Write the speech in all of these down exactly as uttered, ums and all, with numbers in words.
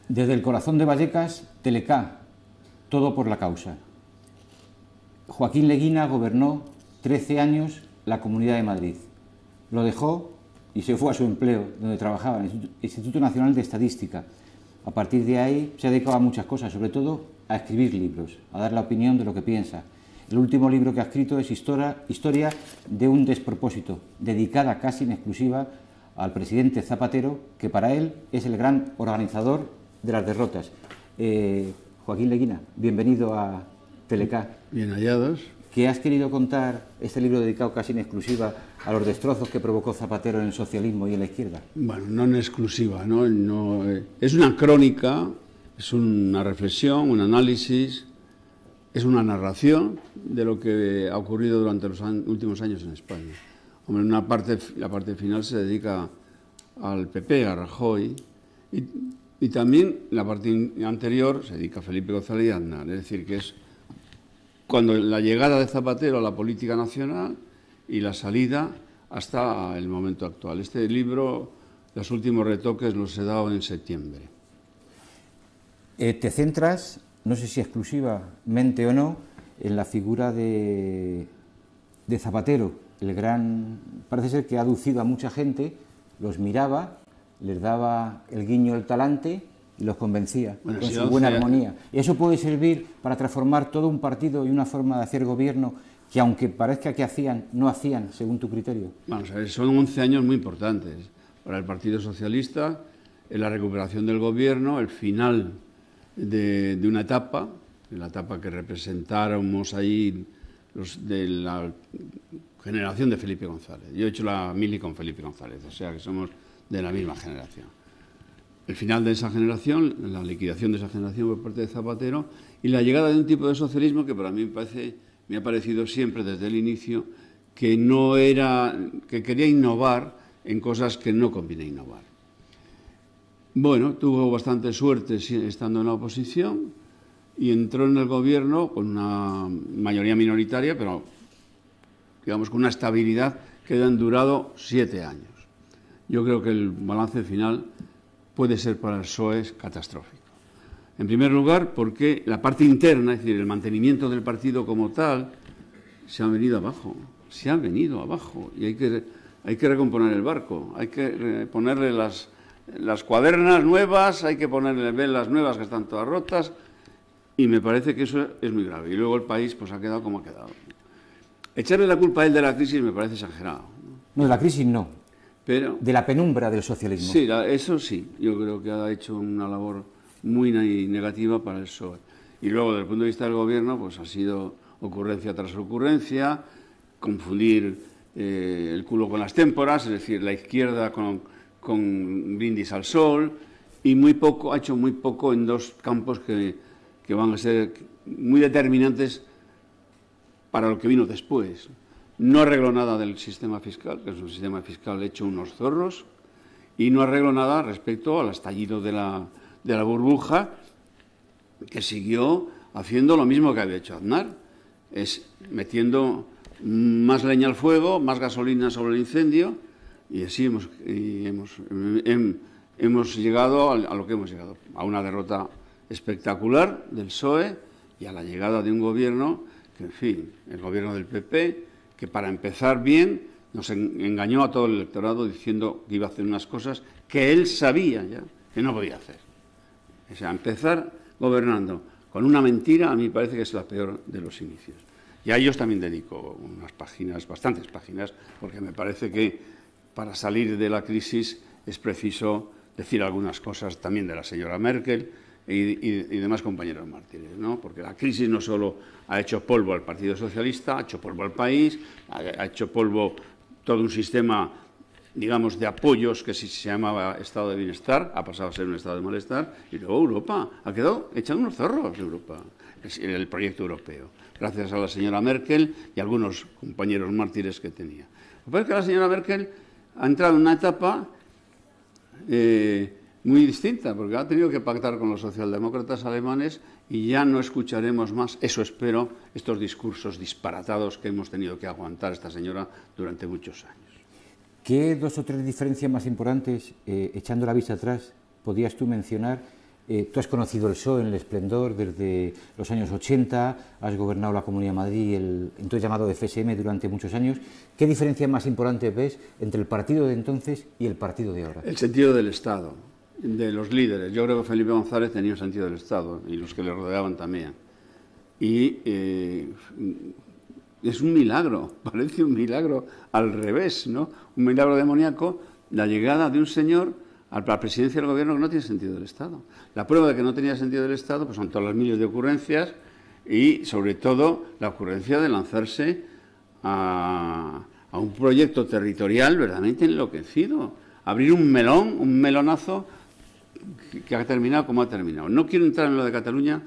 Desde el corazón de Vallecas, Telecá, todo por la causa. Joaquín Leguina gobernó trece años la Comunidad de Madrid. Lo dejó y se fue a su empleo, donde trabajaba, en el Instituto Nacional de Estadística. A partir de ahí se ha dedicado a muchas cosas, sobre todo a escribir libros, a dar la opinión de lo que piensa. El último libro que ha escrito es Historia, Historia de un despropósito, dedicada casi en exclusiva al presidente Zapatero, que para él es el gran organizador de las derrotas. Eh, Joaquín Leguina, bienvenido a Telecá. Bien hallados. ¿Qué has querido contar este libro dedicado casi en exclusiva a los destrozos que provocó Zapatero en el socialismo y en la izquierda? Bueno, no en exclusiva, ¿no? no eh, es una crónica, es una reflexión, un análisis, es una narración de lo que ha ocurrido durante los an- últimos años en España. Hombre, una parte, la parte final se dedica al P P, a Rajoy, y, y también la parte anterior se dedica a Felipe González y Aznar, es decir, que es cuando la llegada de Zapatero a la política nacional y la salida hasta el momento actual. Este libro, los últimos retoques los he dado en septiembre. Eh, te centras, no sé si exclusivamente o no, en la figura de, de Zapatero, el gran, parece ser que ha aducido a mucha gente, los miraba, les daba el guiño, el talante y los convencía, bueno, con si su buena armonía. Y eso puede servir para transformar todo un partido y una forma de hacer gobierno que, aunque parezca que hacían, no hacían, según tu criterio. Vamos a ver, son once años muy importantes para el Partido Socialista, en la recuperación del gobierno, el final de, de una etapa, la etapa que representáramos ahí los de la generación de Felipe González. Yo he hecho la mili con Felipe González, o sea que somos de la misma generación. El final de esa generación, la liquidación de esa generación por parte de Zapatero y la llegada de un tipo de socialismo que para mí me, parece, me ha parecido siempre desde el inicio que no era, que quería innovar en cosas que no conviene innovar. Bueno, tuvo bastante suerte estando en la oposición y entró en el gobierno con una mayoría minoritaria, pero digamos con una estabilidad que han durado siete años. Yo creo que el balance final puede ser para el P S O E catastrófico. En primer lugar, porque la parte interna, es decir, el mantenimiento del partido como tal, se ha venido abajo, se ha venido abajo y hay que, hay que recomponer el barco, hay que ponerle las, las cuadernas nuevas, hay que ponerle velas nuevas que están todas rotas y me parece que eso es muy grave. Y luego el país pues ha quedado como ha quedado. Echarle la culpa a él de la crisis me parece exagerado. No, de la crisis no. Pero, de la penumbra del socialismo. Sí, eso sí, yo creo que ha hecho una labor muy negativa para el P S O E. Y luego, desde el punto de vista del gobierno, pues ha sido ocurrencia tras ocurrencia, confundir eh, el culo con las témporas, es decir, la izquierda con, con brindis al sol, y muy poco, ha hecho muy poco en dos campos que, que van a ser muy determinantes para lo que vino después. No arregló nada del sistema fiscal, que es un sistema fiscal hecho unos zorros, y no arregló nada respecto al estallido de la, de la burbuja, que siguió haciendo lo mismo que había hecho Aznar, es metiendo más leña al fuego, más gasolina sobre el incendio, y así hemos, y hemos, hem, hemos llegado a lo que hemos llegado, a una derrota espectacular del P S O E y a la llegada de un gobierno que, en fin, el gobierno del P P, que para empezar bien nos engañó a todo el electorado diciendo que iba a hacer unas cosas que él sabía ya que no podía hacer. O sea, empezar gobernando con una mentira a mí parece que es la peor de los inicios. Y a ellos también dedico unas páginas, bastantes páginas, porque me parece que para salir de la crisis es preciso decir algunas cosas también de la señora Merkel y, y, y demás compañeros mártires, ¿no? Porque la crisis no solo ha hecho polvo al Partido Socialista, ha hecho polvo al país, ha, ha hecho polvo todo un sistema, digamos, de apoyos que si se llamaba Estado de Bienestar, ha pasado a ser un Estado de Malestar, y luego Europa ha quedado echando unos zorros, Europa, el proyecto europeo, gracias a la señora Merkel y a algunos compañeros mártires que tenía. Lo que pasa es que la señora Merkel ha entrado en una etapa eh, muy distinta, porque ha tenido que pactar con los socialdemócratas alemanes y ya no escucharemos más, eso espero, estos discursos disparatados que hemos tenido que aguantar esta señora durante muchos años. ¿Qué dos o tres diferencias más importantes, eh, echando la vista atrás, podías tú mencionar Eh, tú has conocido el P S O E en el esplendor desde los años ochenta, has gobernado la Comunidad de Madrid, el entonces llamado F S M, durante muchos años. ¿Qué diferencia más importante ves entre el partido de entonces y el partido de ahora? El sentido del Estado, de los líderes. Yo creo que Felipe González tenía un sentido del Estado y los que le rodeaban también. Y eh, es un milagro, parece un milagro al revés, ¿no? Un milagro demoníaco, la llegada de un señor a la presidencia del gobierno que no tiene sentido del Estado. La prueba de que no tenía sentido del Estado pues son todas las miles de ocurrencias y, sobre todo, la ocurrencia de lanzarse a, a un proyecto territorial verdaderamente enloquecido. Abrir un melón, un melonazo que, que ha terminado como ha terminado. No quiero entrar en lo de Cataluña,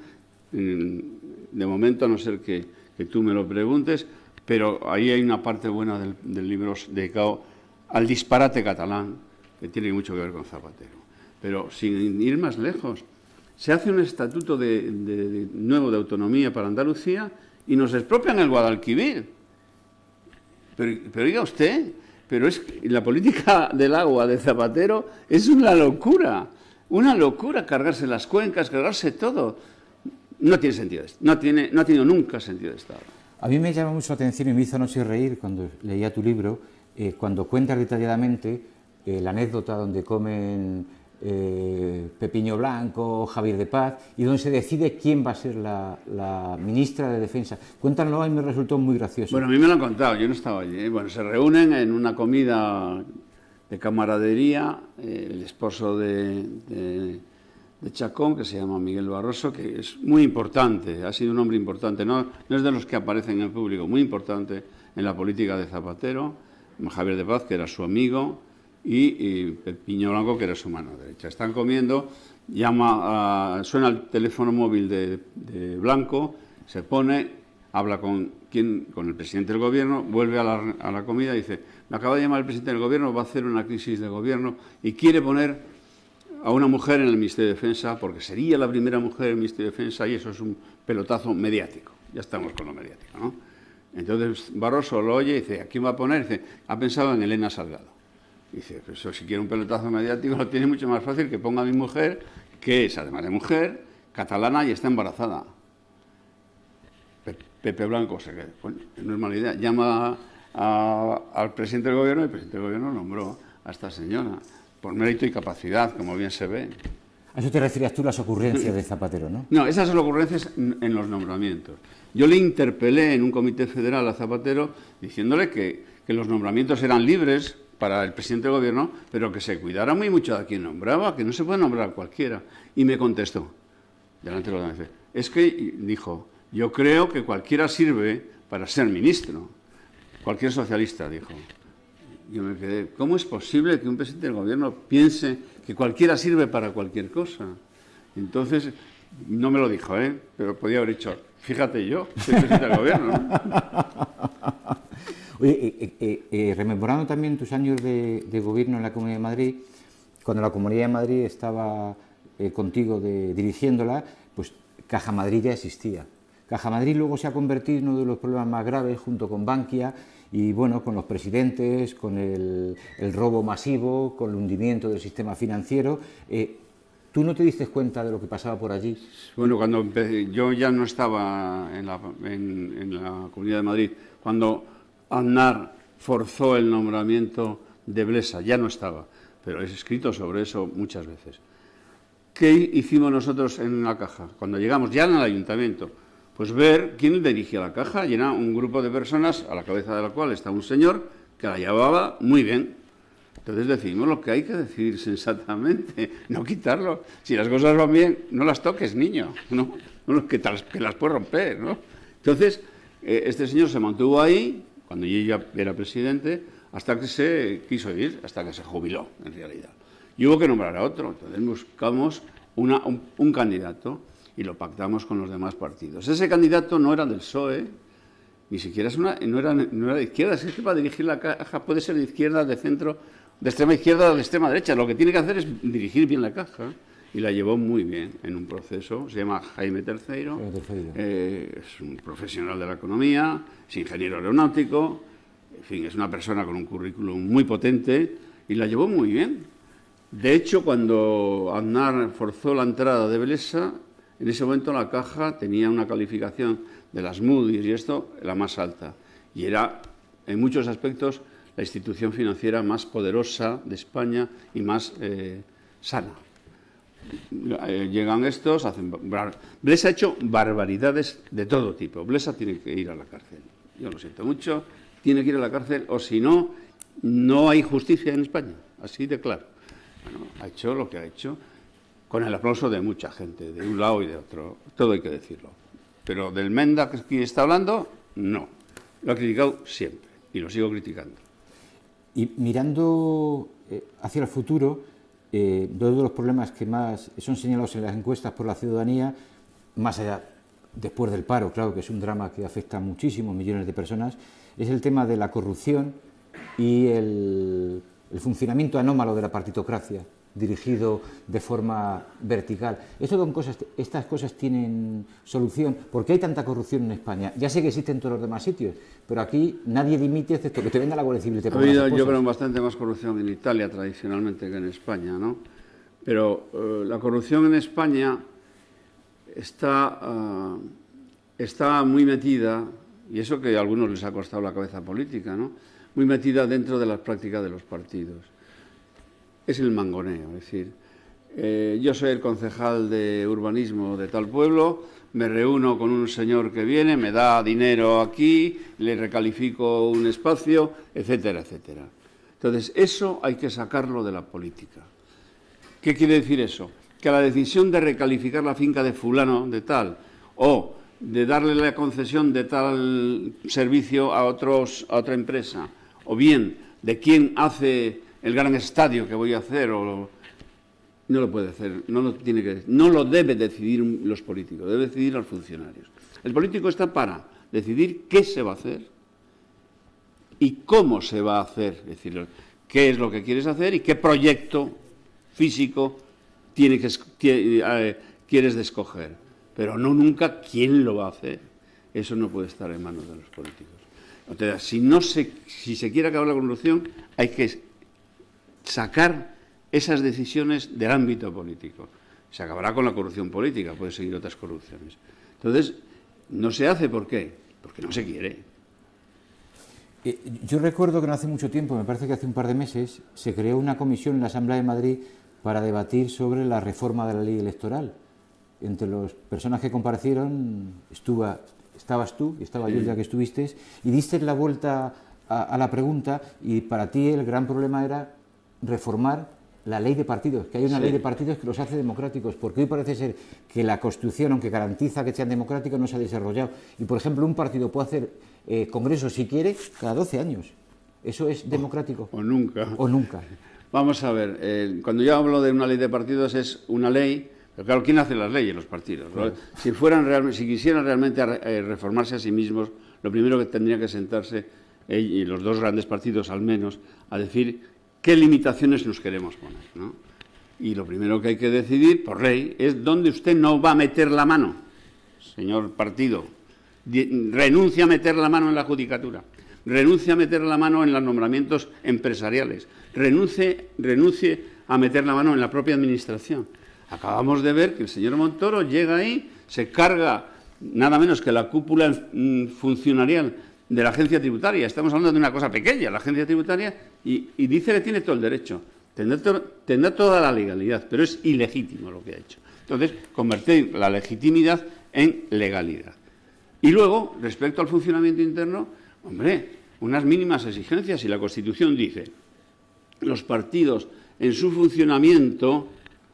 de momento, a no ser que, que tú me lo preguntes, pero ahí hay una parte buena del, del libro dedicado al disparate catalán, que tiene mucho que ver con Zapatero. Pero sin ir más lejos, se hace un estatuto de, de, de nuevo de autonomía para Andalucía y nos expropian el Guadalquivir. Pero, pero oiga usted, pero es que la política del agua de Zapatero es una locura, una locura cargarse las cuencas, cargarse todo. No tiene sentido, no, tiene, no ha tenido nunca sentido de Estado. A mí me llama mucho la atención y me hizo anoche reír cuando leía tu libro, eh, cuando cuentas detalladamente Eh, la anécdota donde comen eh, Pepiño Blanco, Javier de Paz, y donde se decide quién va a ser la, la ministra de Defensa. Cuéntanoslo, y me resultó muy gracioso. Bueno, a mí me lo han contado, yo no estaba allí. ¿eh? Bueno, se reúnen en una comida de camaradería, eh, el esposo de, de, de Chacón, que se llama Miguel Barroso, que es muy importante, ha sido un hombre importante, no, no es de los que aparecen en público, muy importante en la política de Zapatero, Javier de Paz, que era su amigo, y, y Pepiño Blanco, que era su mano derecha. Están comiendo, llama a, suena el teléfono móvil de, de Blanco, se pone, habla con, quien, con el presidente del gobierno, vuelve a la, a la comida y dice, me acaba de llamar el presidente del gobierno, va a hacer una crisis de gobierno y quiere poner a una mujer en el Ministerio de Defensa, porque sería la primera mujer en el Ministerio de Defensa y eso es un pelotazo mediático. Ya estamos con lo mediático, ¿no? Entonces Barroso lo oye y dice, ¿a quién va a poner? Dice, ha pensado en Elena Salgado. Dice, pues eso, si quiere un pelotazo mediático lo tiene mucho más fácil que ponga a mi mujer, que es, además de mujer, catalana y está embarazada. Pepe Blanco se queda, bueno, no es mala idea. Llama a, al presidente del gobierno y el presidente del gobierno nombró a esta señora, por mérito y capacidad, como bien se ve. A eso te referías tú, las ocurrencias de Zapatero, ¿no? No, esas son ocurrencias en los nombramientos. Yo le interpelé en un comité federal a Zapatero diciéndole que, que los nombramientos eran libres para el presidente del gobierno, pero que se cuidara muy mucho de quien nombraba, que no se puede nombrar a cualquiera. Y me contestó, delante de los demás, es que, dijo, yo creo que cualquiera sirve para ser ministro. Cualquier socialista, dijo. Yo me quedé, ¿cómo es posible que un presidente del gobierno piense que cualquiera sirve para cualquier cosa? Entonces, no me lo dijo, ¿eh? Pero podía haber dicho, fíjate yo, soy presidente del gobierno, ¿no? Oye, eh, eh, eh, rememorando también tus años de, de gobierno en la Comunidad de Madrid, cuando la Comunidad de Madrid estaba eh, contigo de, dirigiéndola, pues Caja Madrid ya existía. Caja Madrid luego se ha convertido en uno de los problemas más graves, junto con Bankia, y bueno, con los presidentes, con el, el robo masivo, con el hundimiento del sistema financiero. Eh, ¿Tú no te diste cuenta de lo que pasaba por allí? Bueno, cuando empecé, yo ya no estaba en la, en, en la Comunidad de Madrid, cuando Aznar forzó el nombramiento de Blesa, ya no estaba, pero he escrito sobre eso muchas veces. ¿Qué hicimos nosotros en la Caja? Cuando llegamos ya en el ayuntamiento, pues ver quién dirigía la Caja, y era un grupo de personas a la cabeza de la cual estaba un señor que la llevaba muy bien. Entonces decidimos lo que hay que decidir sensatamente, no quitarlo. Si las cosas van bien, no las toques, niño, no, no que, te las, que las puedes romper, ¿no? Entonces, eh, este señor se mantuvo ahí, cuando yo ya era presidente, hasta que se quiso ir, hasta que se jubiló, en realidad. Y hubo que nombrar a otro. Entonces buscamos una, un, un candidato y lo pactamos con los demás partidos. Ese candidato no era del P S O E, ni siquiera es una, no, era, no era de izquierda. Es que para dirigir la Caja puede ser de izquierda, de centro, de extrema izquierda o de extrema derecha. Lo que tiene que hacer es dirigir bien la Caja. Y la llevó muy bien en un proceso. Se llama Jaime Terceiro. Jaime Terceiro. Eh, es un profesional de la economía, es ingeniero aeronáutico. En fin, es una persona con un currículum muy potente y la llevó muy bien. De hecho, cuando Aznar forzó la entrada de Blesa, en ese momento la Caja tenía una calificación de las Moody's y esto, la más alta. Y era, en muchos aspectos, la institución financiera más poderosa de España y más eh, sana. Eh, llegan estos, hacen... Blesa ha hecho barbaridades de todo tipo. Blesa tiene que ir a la cárcel. Yo lo siento mucho, tiene que ir a la cárcel, o si no, no hay justicia en España. Así de claro. Bueno, ha hecho lo que ha hecho, con el aplauso de mucha gente, de un lado y de otro. Todo hay que decirlo. Pero del Menda que aquí está hablando, no. Lo ha criticado siempre y lo sigo criticando. Y mirando eh, hacia el futuro, eh, dos de los problemas que más son señalados en las encuestas por la ciudadanía, más allá, después del paro, claro que es un drama que afecta a muchísimos millones de personas, es el tema de la corrupción y el, el funcionamiento anómalo de la partitocracia, dirigido de forma vertical. Esto son cosas, estas cosas tienen solución. ¿Por qué hay tanta corrupción en España? Ya sé que existe en todos los demás sitios, pero aquí nadie dimite excepto que te venga la Guardia Civil y te ponga las esposas. Yo creo bastante más corrupción en Italia tradicionalmente que en España, ¿no? Pero uh, la corrupción en España está, uh, está muy metida, y eso que a algunos les ha costado la cabeza política, ¿no? Muy metida dentro de las prácticas de los partidos. Es el mangoneo, es decir, eh, yo soy el concejal de urbanismo de tal pueblo, me reúno con un señor que viene, me da dinero aquí, le recalifico un espacio, etcétera, etcétera. Entonces, eso hay que sacarlo de la política. ¿Qué quiere decir eso? Que la decisión de recalificar la finca de fulano de tal, o de darle la concesión de tal servicio a, otros, a otra empresa, o bien de quién hace el gran estadio que voy a hacer, o no lo puede hacer, no lo tiene que, no lo debe decidir los políticos, debe decidir los funcionarios. El político está para decidir qué se va a hacer y cómo se va a hacer, es decir, qué es lo que quieres hacer y qué proyecto físico tiene que, eh, quieres de escoger, pero no nunca quién lo va a hacer. Eso no puede estar en manos de los políticos. Entonces, si no se, si se quiere acabar la corrupción, hay que sacar esas decisiones del ámbito político. Se acabará con la corrupción política, puede seguir otras corrupciones. Entonces, no se hace, ¿por qué? Porque no se quiere. Eh, yo recuerdo que no hace mucho tiempo, me parece que hace un par de meses, se creó una comisión en la Asamblea de Madrid para debatir sobre la reforma de la ley electoral. Entre las personas que comparecieron estuvo, estabas tú, y estaba sí. yo ya que estuviste, y diste la vuelta a, a la pregunta, y para ti el gran problema era reformar la ley de partidos, que hay una sí. ley de partidos que los hace democráticos, porque hoy parece ser que la Constitución, aunque garantiza que sean democráticos, no se ha desarrollado. Y, por ejemplo, un partido puede hacer eh, congresos, si quiere, cada doce años. ¿Eso es democrático? O, o nunca. O nunca. Vamos a ver, eh, cuando yo hablo de una ley de partidos es una ley, pero claro, ¿quién hace las leyes? Los partidos. ¿no? Si, fueran real, si quisieran realmente eh, reformarse a sí mismos, lo primero que tendría que sentarse, eh, y los dos grandes partidos al menos, a decir qué limitaciones nos queremos poner, ¿no? Y lo primero que hay que decidir, por ley, es dónde usted no va a meter la mano, señor partido. Renuncia a meter la mano en la judicatura, renuncia a meter la mano en los nombramientos empresariales, renuncie, renuncie a meter la mano en la propia administración. Acabamos de ver que el señor Montoro llega ahí, se carga nada menos que la cúpula funcionarial de la agencia tributaria. Estamos hablando de una cosa pequeña, la agencia tributaria, y, y dice que tiene todo el derecho, tendrá, to, tendrá toda la legalidad, pero es ilegítimo lo que ha hecho. Entonces, convertir la legitimidad en legalidad. Y luego, respecto al funcionamiento interno, hombre, unas mínimas exigencias, y la Constitución dice, los partidos en su funcionamiento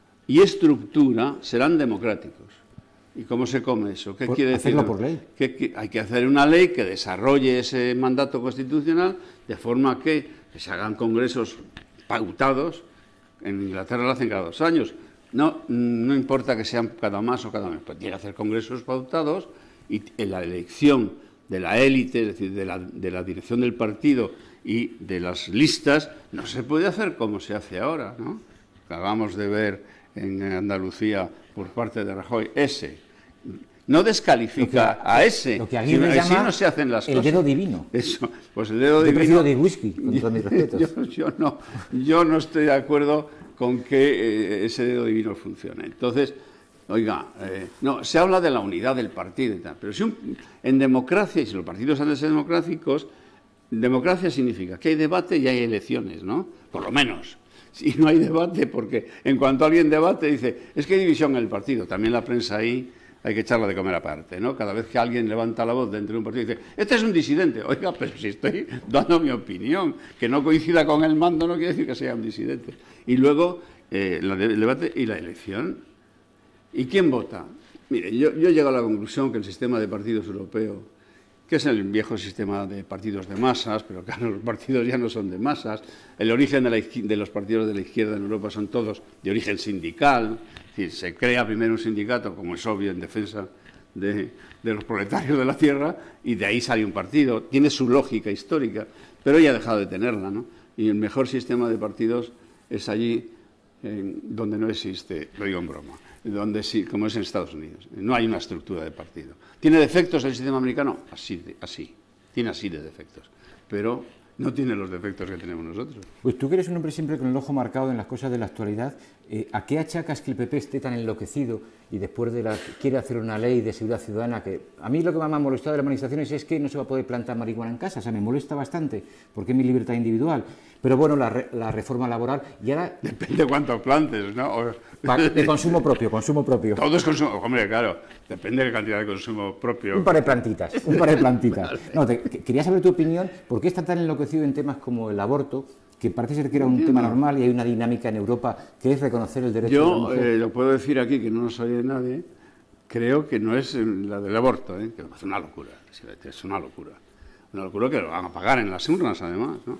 y estructura serán democráticos. ¿Y cómo se come eso? ¿Qué por, quiere decir? Hacerlo por ley. Que, que hay que hacer una ley que desarrolle ese mandato constitucional de forma que, que se hagan congresos pautados. En Inglaterra lo hacen cada dos años. No, no importa que sean cada más o cada menos, pues tiene que hacer congresos pautados y en la elección de la élite, es decir, de la, de la dirección del partido y de las listas, no se puede hacer como se hace ahora, ¿no? Acabamos de ver en Andalucía por parte de Rajoy ese. No descalifica que, a ese, lo que sino me así llama no se hacen las el cosas. El dedo divino. Eso, pues el dedo yo divino. Yo prefiero de whisky, con todos mis respetos. Yo, yo, no, yo no estoy de acuerdo con que eh, ese dedo divino funcione. Entonces, oiga, eh, no, se habla de la unidad del partido y tal, pero si un, en democracia, y si los partidos han de ser democráticos, democracia significa que hay debate y hay elecciones, ¿no? Por lo menos. Si no hay debate, porque en cuanto alguien debate dice, es que hay división en el partido, también la prensa ahí hay que echarla de comer aparte, ¿no? Cada vez que alguien levanta la voz dentro de un partido y dice, este es un disidente, oiga, pero si estoy dando mi opinión, que no coincida con el mando no quiere decir que sea un disidente. Y luego, eh, la de, el debate y la elección. ¿Y quién vota? Mire, yo, yo llego a la conclusión que el sistema de partidos europeo, que es el viejo sistema de partidos de masas, pero claro, los partidos ya no son de masas, el origen de, la, de los partidos de la izquierda en Europa son todos de origen sindical, es decir, se crea primero un sindicato, como es obvio, en defensa de, de los proletarios de la tierra, y de ahí sale un partido, tiene su lógica histórica, pero ya ha dejado de tenerla, ¿no? Y el mejor sistema de partidos es allí en, donde no existe, lo digo en broma, donde sí, como es en Estados Unidos. No hay una estructura de partido. ¿Tiene defectos el sistema americano? Así, de, así. Tiene así de defectos. Pero no tiene los defectos que tenemos nosotros. Pues tú que eres un hombre siempre con el ojo marcado en las cosas de la actualidad, eh, ¿a qué achacas que el P P esté tan enloquecido y después de la quiere hacer una ley de seguridad ciudadana? Que a mí lo que más me ha molestado de las manifestaciones es que no se va a poder plantar marihuana en casa, o sea, me molesta bastante, porque es mi libertad individual. Pero bueno, la, re, la reforma laboral y ahora... Depende de cuántos plantes, ¿no? O... De consumo propio, consumo propio. Todo es consumo, hombre, claro, depende de la cantidad de consumo propio. Un par de plantitas, un par de plantitas. Vale. No, te, quería saber tu opinión, ¿por qué está tan enloquecido en temas como el aborto, que parece ser que era un tema normal y hay una dinámica en Europa que es reconocer el derecho Yo, de la mujer? Yo eh, lo puedo decir aquí, que no nos oye nadie, creo que no es la del aborto, ¿eh? Que es una locura, es una locura. Una locura que lo van a pagar en las urnas, además, ¿no?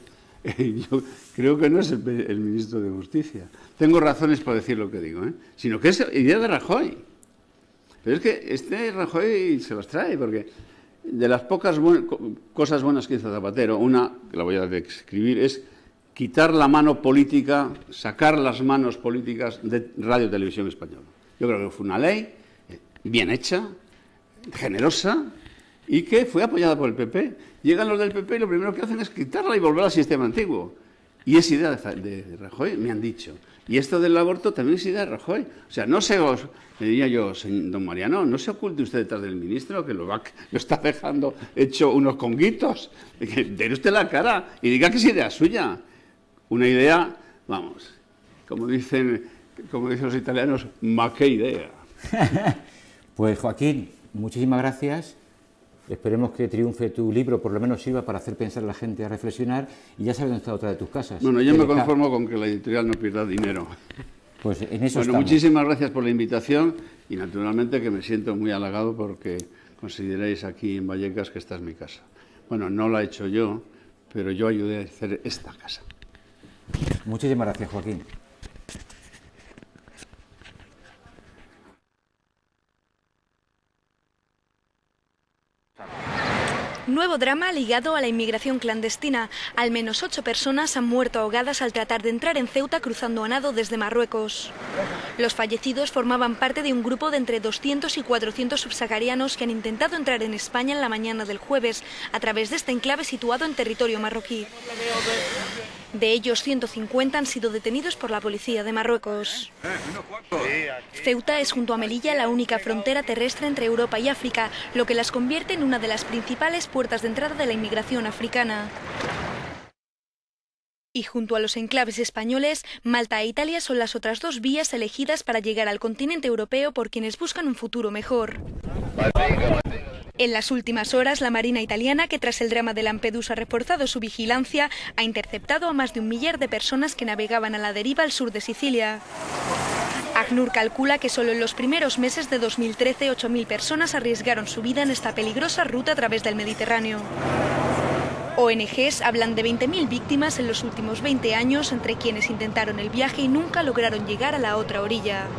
Yo creo que no es el, el ministro de Justicia. Tengo razones para decir lo que digo, ¿eh? Sino que es idea de Rajoy. Pero es que este Rajoy se las trae, porque de las pocas buen, cosas buenas que hizo Zapatero, una, que la voy a describir, es quitar la mano política, sacar las manos políticas de Radio Televisión Española. Yo creo que fue una ley bien hecha, generosa, y que fue apoyada por el P P. Llegan los del P P y lo primero que hacen es quitarla y volver al sistema antiguo. Y es idea de, de, de Rajoy, me han dicho. Y esto del aborto también es idea de Rajoy. O sea, no se os, le diría yo, señor, don Mariano, no se oculte usted detrás del ministro, que lo, va, lo está dejando hecho unos conguitos. Dé usted la cara y diga que es idea suya. Una idea, vamos, como dicen, como dicen los italianos, ma que idea. Pues Joaquín, muchísimas gracias. Esperemos que triunfe tu libro, por lo menos sirva para hacer pensar a la gente, a reflexionar, y ya sabes dónde está otra de tus casas. Bueno, yo me conformo con que la editorial no pierda dinero. Pues en eso Bueno, estamos. Muchísimas gracias por la invitación y naturalmente que me siento muy halagado porque consideréis aquí en Vallecas que esta es mi casa. Bueno, no la he hecho yo, pero yo ayudé a hacer esta casa. Muchísimas gracias, Joaquín. Nuevo drama ligado a la inmigración clandestina. Al menos ocho personas han muerto ahogadas al tratar de entrar en Ceuta cruzando a nado desde Marruecos. Los fallecidos formaban parte de un grupo de entre doscientos y cuatrocientos subsaharianos que han intentado entrar en España en la mañana del jueves a través de este enclave situado en territorio marroquí. De ellos, ciento cincuenta han sido detenidos por la policía de Marruecos. Ceuta es junto a Melilla la única frontera terrestre entre Europa y África, lo que las convierte en una de las principales puertas de entrada de la inmigración africana. Y junto a los enclaves españoles, Malta e Italia son las otras dos vías elegidas para llegar al continente europeo por quienes buscan un futuro mejor. En las últimas horas, la Marina italiana, que tras el drama de Lampedusa ha reforzado su vigilancia, ha interceptado a más de un millar de personas que navegaban a la deriva al sur de Sicilia. ACNUR calcula que solo en los primeros meses de dos mil trece, ocho mil personas arriesgaron su vida en esta peligrosa ruta a través del Mediterráneo. O N Ges hablan de veinte mil víctimas en los últimos veinte años, entre quienes intentaron el viaje y nunca lograron llegar a la otra orilla.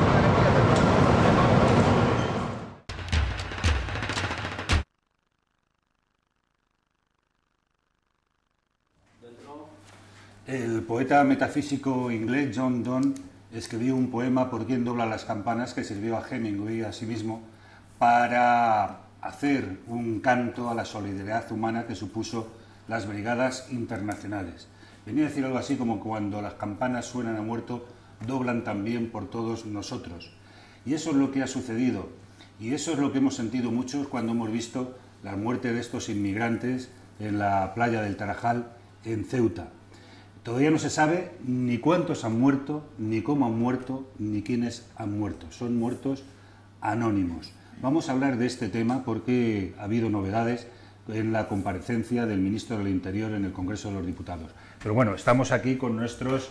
El poeta metafísico inglés John Donne escribió un poema Por quién dobla las campanas que sirvió a Hemingway a sí mismo para hacer un canto a la solidaridad humana que supuso las brigadas internacionales. Venía a decir algo así como cuando las campanas suenan a muerto, doblan también por todos nosotros. Y eso es lo que ha sucedido, y eso es lo que hemos sentido muchos cuando hemos visto la muerte de estos inmigrantes en la playa del Tarajal, en Ceuta. Todavía no se sabe ni cuántos han muerto, ni cómo han muerto, ni quiénes han muerto. Son muertos anónimos. Vamos a hablar de este tema porque ha habido novedades en la comparecencia del ministro del Interior en el Congreso de los Diputados. Pero bueno, estamos aquí con nuestros,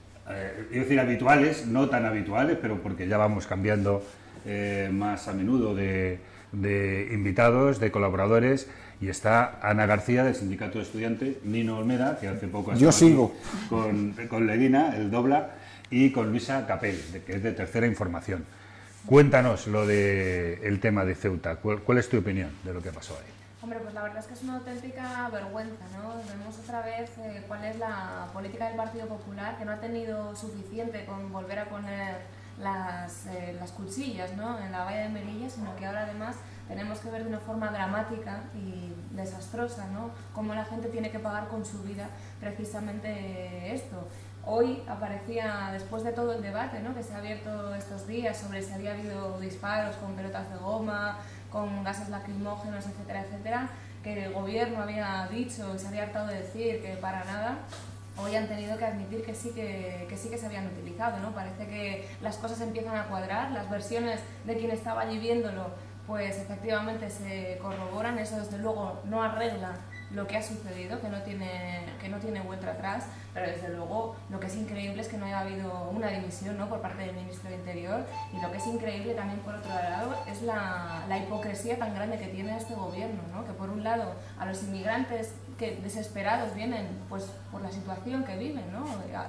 eh, iba a decir habituales, no tan habituales, pero porque ya vamos cambiando eh, más a menudo de, de invitados, de colaboradores. Y está Ana García, del Sindicato de Estudiantes, Nino Olmeda, que hace poco ha Yo sigo. Con, con Leguina, el Dobla, y con Luisa Capel, de, que es de Tercera Información. Cuéntanos lo del tema de Ceuta. ¿Cuál, ¿Cuál es tu opinión de lo que pasó ahí? Hombre, pues la verdad es que es una auténtica vergüenza, ¿no? Vemos otra vez eh, cuál es la política del Partido Popular, que no ha tenido suficiente con volver a poner las, eh, las cuchillas, ¿no?, en la valla de Melilla, sino que ahora además tenemos que ver de una forma dramática y desastrosa, ¿no?, cómo la gente tiene que pagar con su vida precisamente esto. Hoy aparecía, después de todo el debate, ¿no?, que se ha abierto estos días sobre si había habido disparos con pelotas de goma, con gases lacrimógenos, etcétera, etcétera, que el gobierno había dicho y se había hartado de decir que para nada. Hoy han tenido que admitir que sí que, que sí que se habían utilizado, ¿no? Parece que las cosas empiezan a cuadrar, las versiones de quien estaba allí viéndolo, pues efectivamente se corroboran. Eso desde luego no arregla lo que ha sucedido, que no tiene, que no tiene vuelta atrás, pero desde luego lo que es increíble es que no haya habido una dimisión, ¿no?, por parte del Ministro de Interior, y lo que es increíble también por otro lado es la, la hipocresía tan grande que tiene este gobierno, ¿no?, que por un lado a los inmigrantes que desesperados vienen pues por la situación que viven, ¿no?,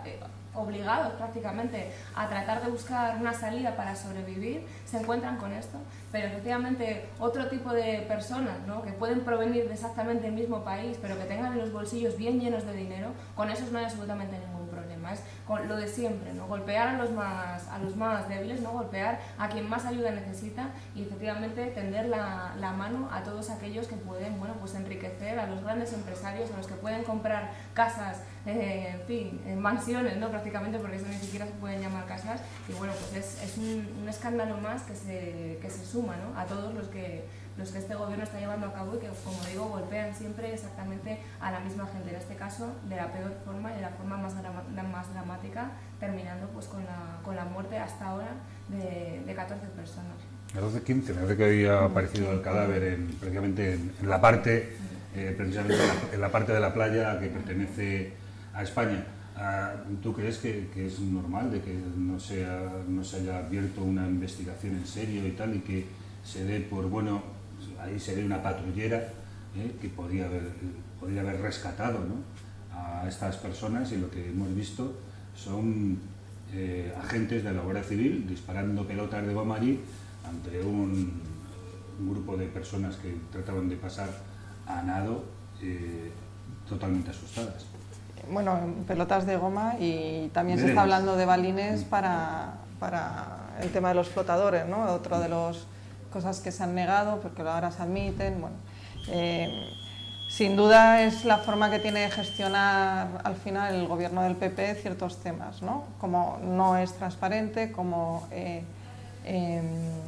obligados prácticamente a tratar de buscar una salida para sobrevivir, se encuentran con esto, pero efectivamente otro tipo de personas, ¿no?, que pueden provenir de exactamente el mismo país, pero que tengan los bolsillos bien llenos de dinero, con esos no hay absolutamente ningún problema. Es con lo de siempre, ¿no?, golpear a los más, a los más débiles, ¿no?, golpear a quien más ayuda necesita y efectivamente tender la, la mano a todos aquellos que pueden, bueno, pues enriquecer, a los grandes empresarios, a los que pueden comprar casas, eh, en fin, en mansiones, ¿no?, prácticamente, porque eso ni siquiera se pueden llamar casas, y bueno, pues es, es un, un escándalo más que se, que se suma, ¿no?, a todos los que, los que este gobierno está llevando a cabo y que, como digo, golpean siempre exactamente a la misma gente, en este caso de la peor forma y de la forma más, drama, más dramática, terminando pues con la, con la muerte hasta ahora de, de catorce personas. catorce, quince, me parece que había aparecido el cadáver en, prácticamente en, en la parte, eh, precisamente en la, en la parte de la playa que pertenece a España. ¿Tú crees que, que es normal de que no, sea, no se haya abierto una investigación en serio y tal, y que se dé por, bueno, ahí se ve una patrullera eh, que podría haber, podría haber rescatado, ¿no?, a estas personas, y lo que hemos visto son eh, agentes de la Guardia Civil disparando pelotas de goma allí ante un, un grupo de personas que trataban de pasar a nado, eh, totalmente asustadas. Bueno, pelotas de goma, y también se está hablando de balines para, para el tema de los flotadores, ¿no?, otra de las cosas que se han negado, porque ahora se admiten. Bueno, eh, sin duda es la forma que tiene de gestionar al final el gobierno del P P ciertos temas, ¿no?, como no es transparente, como eh, eh,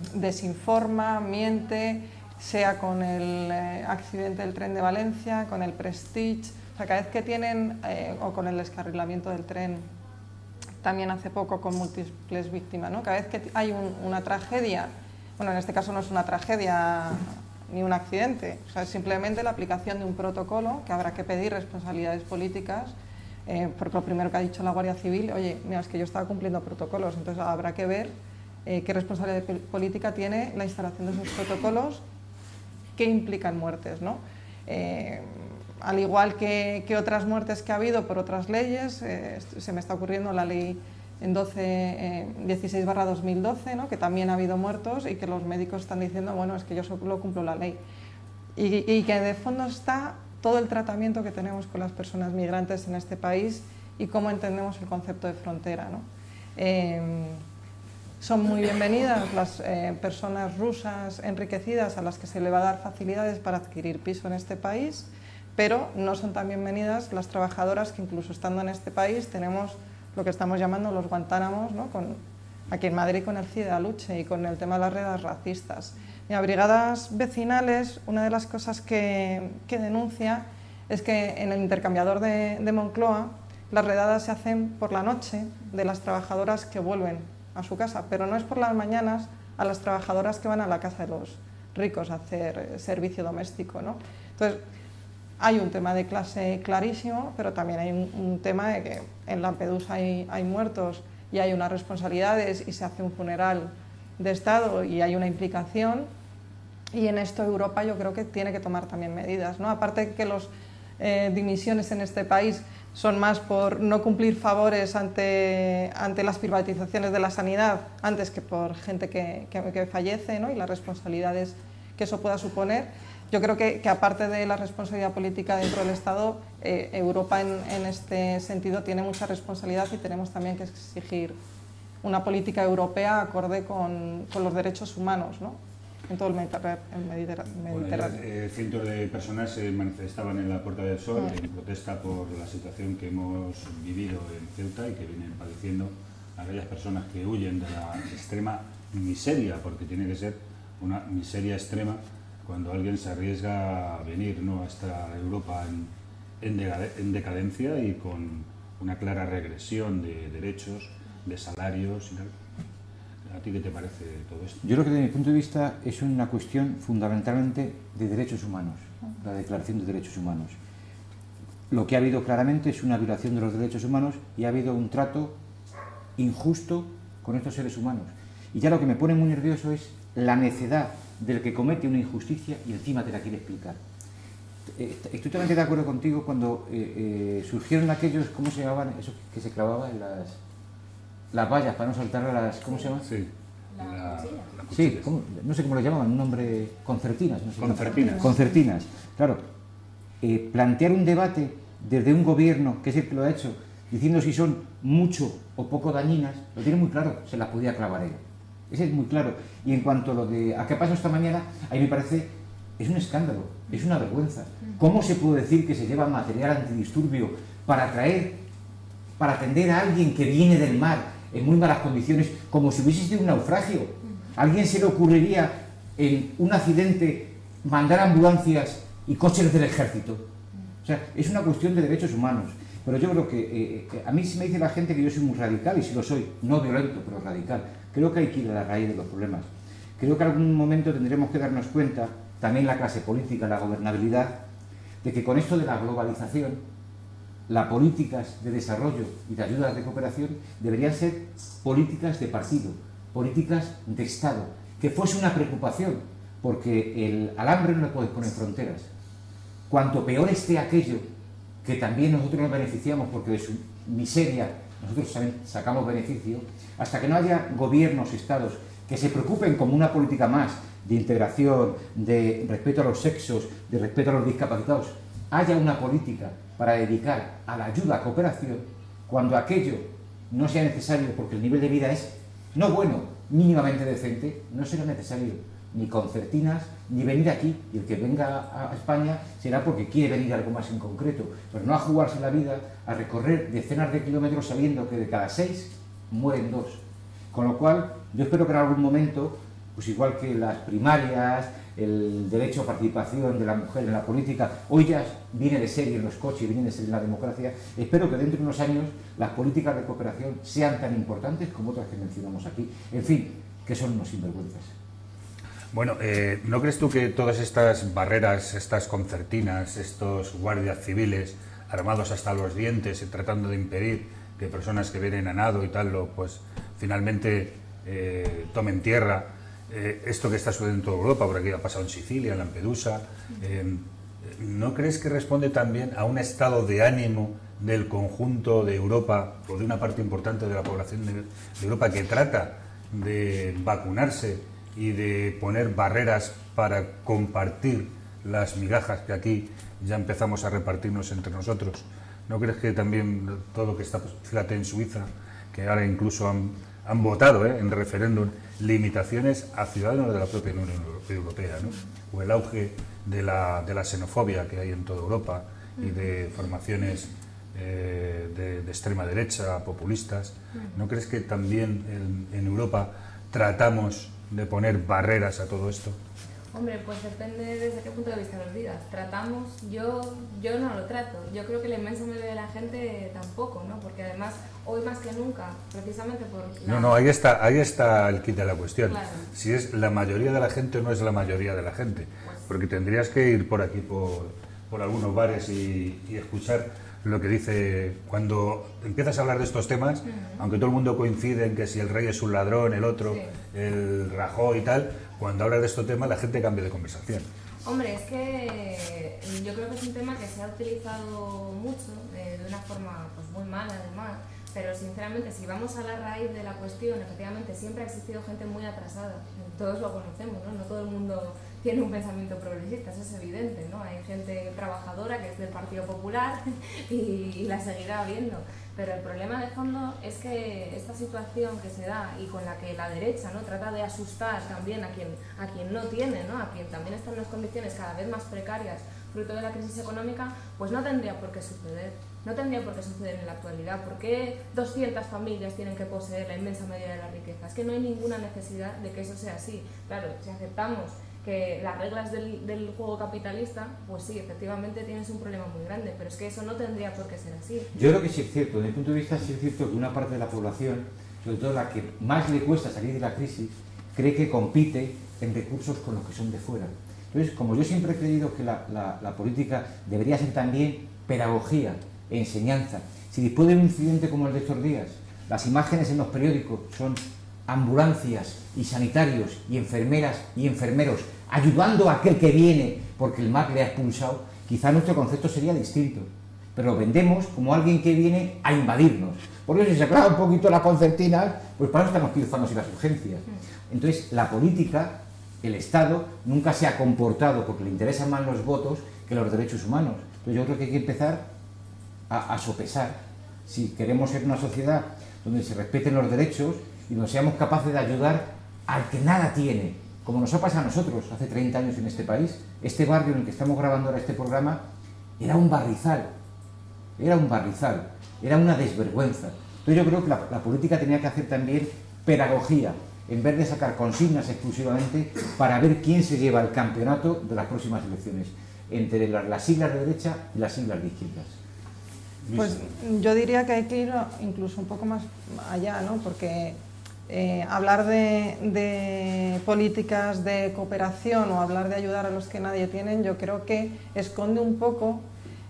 desinforma, miente, sea con el eh, accidente del tren de Valencia, con el Prestige. O sea, cada vez que tienen, eh, o con el descarrilamiento del tren, también hace poco con múltiples víctimas, ¿no?, cada vez que hay un, una tragedia, bueno, en este caso no es una tragedia ni un accidente, o sea, es simplemente la aplicación de un protocolo que habrá que pedir responsabilidades políticas, eh, porque lo primero que ha dicho la Guardia Civil, oye, mira, es que yo estaba cumpliendo protocolos, entonces habrá que ver eh, qué responsabilidad política tiene la instalación de esos protocolos que implican muertes, ¿no? Eh, al igual que, que otras muertes que ha habido por otras leyes, eh, se me está ocurriendo la ley en dieciséis barra dos mil doce, ¿no?, que también ha habido muertos y que los médicos están diciendo, bueno, es que yo solo cumplo la ley. Y, y que de fondo está todo el tratamiento que tenemos con las personas migrantes en este país y cómo entendemos el concepto de frontera, ¿no? Eh, son muy bienvenidas las eh, personas rusas enriquecidas a las que se le va a dar facilidades para adquirir piso en este país, pero no son tan bienvenidas las trabajadoras que, incluso estando en este país, tenemos lo que estamos llamando los Guantánamos, ¿no? Con, aquí en Madrid con el C I D E Aluche y con el tema de las redes racistas. Y a brigadas vecinales, una de las cosas que, que denuncia es que en el intercambiador de, de Moncloa las redadas se hacen por la noche de las trabajadoras que vuelven a su casa, pero no es por las mañanas a las trabajadoras que van a la casa de los ricos a hacer servicio doméstico, ¿no? Entonces, hay un tema de clase clarísimo, pero también hay un, un tema de que en Lampedusa hay, hay muertos y hay unas responsabilidades y se hace un funeral de Estado y hay una implicación, y en esto Europa yo creo que tiene que tomar también medidas, ¿no? Aparte que las eh, dimisiones en este país son más por no cumplir favores ante, ante las privatizaciones de la sanidad antes que por gente que, que, que fallece, ¿no? Y las responsabilidades que eso pueda suponer. Yo creo que, que aparte de la responsabilidad política dentro del Estado, eh, Europa en, en este sentido tiene mucha responsabilidad y tenemos también que exigir una política europea acorde con, con los derechos humanos, ¿no? En todo el Mediterráneo. Bueno, eh, cientos de personas se manifestaban en la Puerta del Sol mm. en protesta por la situación que hemos vivido en Ceuta y que vienen padeciendo aquellas personas que huyen de la extrema miseria, porque tiene que ser una miseria extrema cuando alguien se arriesga a venir, ¿no?, hasta Europa en, en, en decadencia y con una clara regresión de derechos, de salarios y tal. ¿A ti qué te parece todo esto? Yo creo que desde mi punto de vista es una cuestión fundamentalmente de derechos humanos, la Declaración de Derechos Humanos. Lo que ha habido claramente es una violación de los derechos humanos y ha habido un trato injusto con estos seres humanos. Y ya lo que me pone muy nervioso es la necedad del que comete una injusticia y encima te la quiere explicar. Estoy totalmente de acuerdo contigo cuando eh, eh, surgieron aquellos, ¿cómo se llamaban? Esos que se clavaban en las... las vallas para no saltar a las... ¿cómo se llama? Sí, la, la, la sí, ¿cómo? No sé cómo lo llamaban, un nombre... Concertinas. No sé Concertinas. Concertinas, claro. Eh, plantear un debate desde un gobierno, que es el que lo ha hecho, diciendo si son mucho o poco dañinas, lo tiene muy claro, se las podía clavar él. Ese es muy claro. Y en cuanto a lo de a qué pasó esta mañana, a mí me parece, es un escándalo, es una vergüenza. ¿Cómo se puede decir que se lleva material antidisturbio para traer, para atender a alguien que viene del mar en muy malas condiciones, como si hubiese sido un naufragio? ¿A alguien se le ocurriría en un accidente mandar ambulancias y coches del ejército? O sea, es una cuestión de derechos humanos. Pero yo creo que, eh, a mí sí me dice la gente que yo soy muy radical, y sí lo soy, no violento, pero radical. Creo que hay que ir a la raíz de los problemas. Creo que en algún momento tendremos que darnos cuenta, también la clase política, la gobernabilidad, de que con esto de la globalización, las políticas de desarrollo y de ayudas de cooperación deberían ser políticas de partido, políticas de Estado, que fuese una preocupación, porque el, al hambre no le puedes poner fronteras. Cuanto peor esté aquello, que también nosotros nos beneficiamos porque de su miseria nosotros también sacamos beneficio, hasta que no haya gobiernos, estados, que se preocupen como una política más de integración, de respeto a los sexos, de respeto a los discapacitados, haya una política para dedicar a la ayuda a cooperación, cuando aquello no sea necesario porque el nivel de vida es no bueno, mínimamente decente, no será necesario ni concertinas, ni venir aquí, y el que venga a España será porque quiere venir a algo más en concreto, pero no a jugarse la vida, a recorrer decenas de kilómetros sabiendo que de cada seis mueren dos. Con lo cual, yo espero que en algún momento, pues igual que las primarias, el derecho a participación de la mujer en la política, hoy ya viene de serie en los coches, viene de serie en la democracia, espero que dentro de unos años las políticas de cooperación sean tan importantes como otras que mencionamos aquí. En fin, que son unos sinvergüenzas. Bueno, eh, ¿no crees tú que todas estas barreras, estas concertinas, estos guardias civiles armados hasta los dientes, tratando de impedir que personas que vienen a nado y tal, lo, pues finalmente eh, tomen tierra, eh, esto que está sucediendo en toda Europa, por aquí ha pasado en Sicilia, en Lampedusa, eh, ¿no crees que responde también a un estado de ánimo del conjunto de Europa, o de una parte importante de la población de, de Europa, que trata de vacunarse y de poner barreras para compartir las migajas que aquí ya empezamos a repartirnos entre nosotros? ¿No crees que también todo lo que está, pues, fíjate en Suiza, que ahora incluso han, han votado ¿eh? en referéndum limitaciones a ciudadanos de la propia Unión Europea, ¿no? O el auge de la, de la xenofobia que hay en toda Europa y de formaciones eh, de, de extrema derecha, populistas. ¿No crees que también en, en Europa tratamos de poner barreras a todo esto? Hombre, pues depende desde qué punto de vista los digas. Tratamos, yo, yo no lo trato. Yo creo que la inmensa mayoría de la gente tampoco, ¿no? Porque además, hoy más que nunca, precisamente por... La... No, no, ahí está, ahí está el kit de la cuestión. Claro. Si es la mayoría de la gente o no es la mayoría de la gente. Porque tendrías que ir por aquí, por, por algunos bares y, y escuchar lo que dice... Cuando empiezas a hablar de estos temas, uh-huh. aunque todo el mundo coincide en que si el rey es un ladrón, el otro, sí. el Rajoy y tal... Cuando hablas de estos temas, la gente cambia de conversación. Hombre, es que yo creo que es un tema que se ha utilizado mucho, de, de una forma pues, muy mala además, pero sinceramente, si vamos a la raíz de la cuestión, efectivamente siempre ha existido gente muy atrasada, todos lo conocemos, ¿no? No todo el mundo tiene un pensamiento progresista, eso es evidente, ¿no? Hay gente trabajadora que es del Partido Popular y, y la seguirá habiendo. Pero el problema de fondo es que esta situación que se da y con la que la derecha, ¿no? trata de asustar también a quien, a quien no tiene, ¿no? a quien también está en unas condiciones cada vez más precarias fruto de la crisis económica, pues no tendría por qué suceder. No tendría por qué suceder en la actualidad. ¿Por qué doscientas familias tienen que poseer la inmensa mayoría de la riqueza? Es que no hay ninguna necesidad de que eso sea así. Claro, si aceptamos que las reglas del, del juego capitalista, pues sí, efectivamente tienes un problema muy grande, pero es que eso no tendría por qué ser así. Yo creo que sí es cierto, desde mi punto de vista sí es cierto que una parte de la población, sobre todo la que más le cuesta salir de la crisis, cree que compite en recursos con los que son de fuera. Entonces, como yo siempre he creído que la, la, la política debería ser también pedagogía, enseñanza, si después de un incidente como el de estos días, las imágenes en los periódicos son ambulancias y sanitarios y enfermeras y enfermeros ayudando a aquel que viene porque el M A C le ha expulsado, quizá nuestro concepto sería distinto, pero lo vendemos como alguien que viene a invadirnos. Por eso si se aclara un poquito las concertinas, pues para eso están los quirófanos y las urgencias. Entonces la política, el Estado, nunca se ha comportado porque le interesan más los votos que los derechos humanos. Entonces yo creo que hay que empezar a, a sopesar si queremos ser una sociedad donde se respeten los derechos y donde seamos capaces de ayudar al que nada tiene, como nos ha pasado a nosotros hace treinta años en este país. Este barrio en el que estamos grabando ahora este programa era un barrizal, era un barrizal, era una desvergüenza. Entonces yo creo que la, la política tenía que hacer también pedagogía, en vez de sacar consignas exclusivamente para ver quién se lleva el campeonato de las próximas elecciones, entre las, las siglas de derecha y las siglas de izquierdas. Pues yo diría que hay que ir incluso un poco más allá, ¿no? Porque eh, hablar de, de políticas de cooperación o hablar de ayudar a los que nadie tienen, yo creo que esconde un poco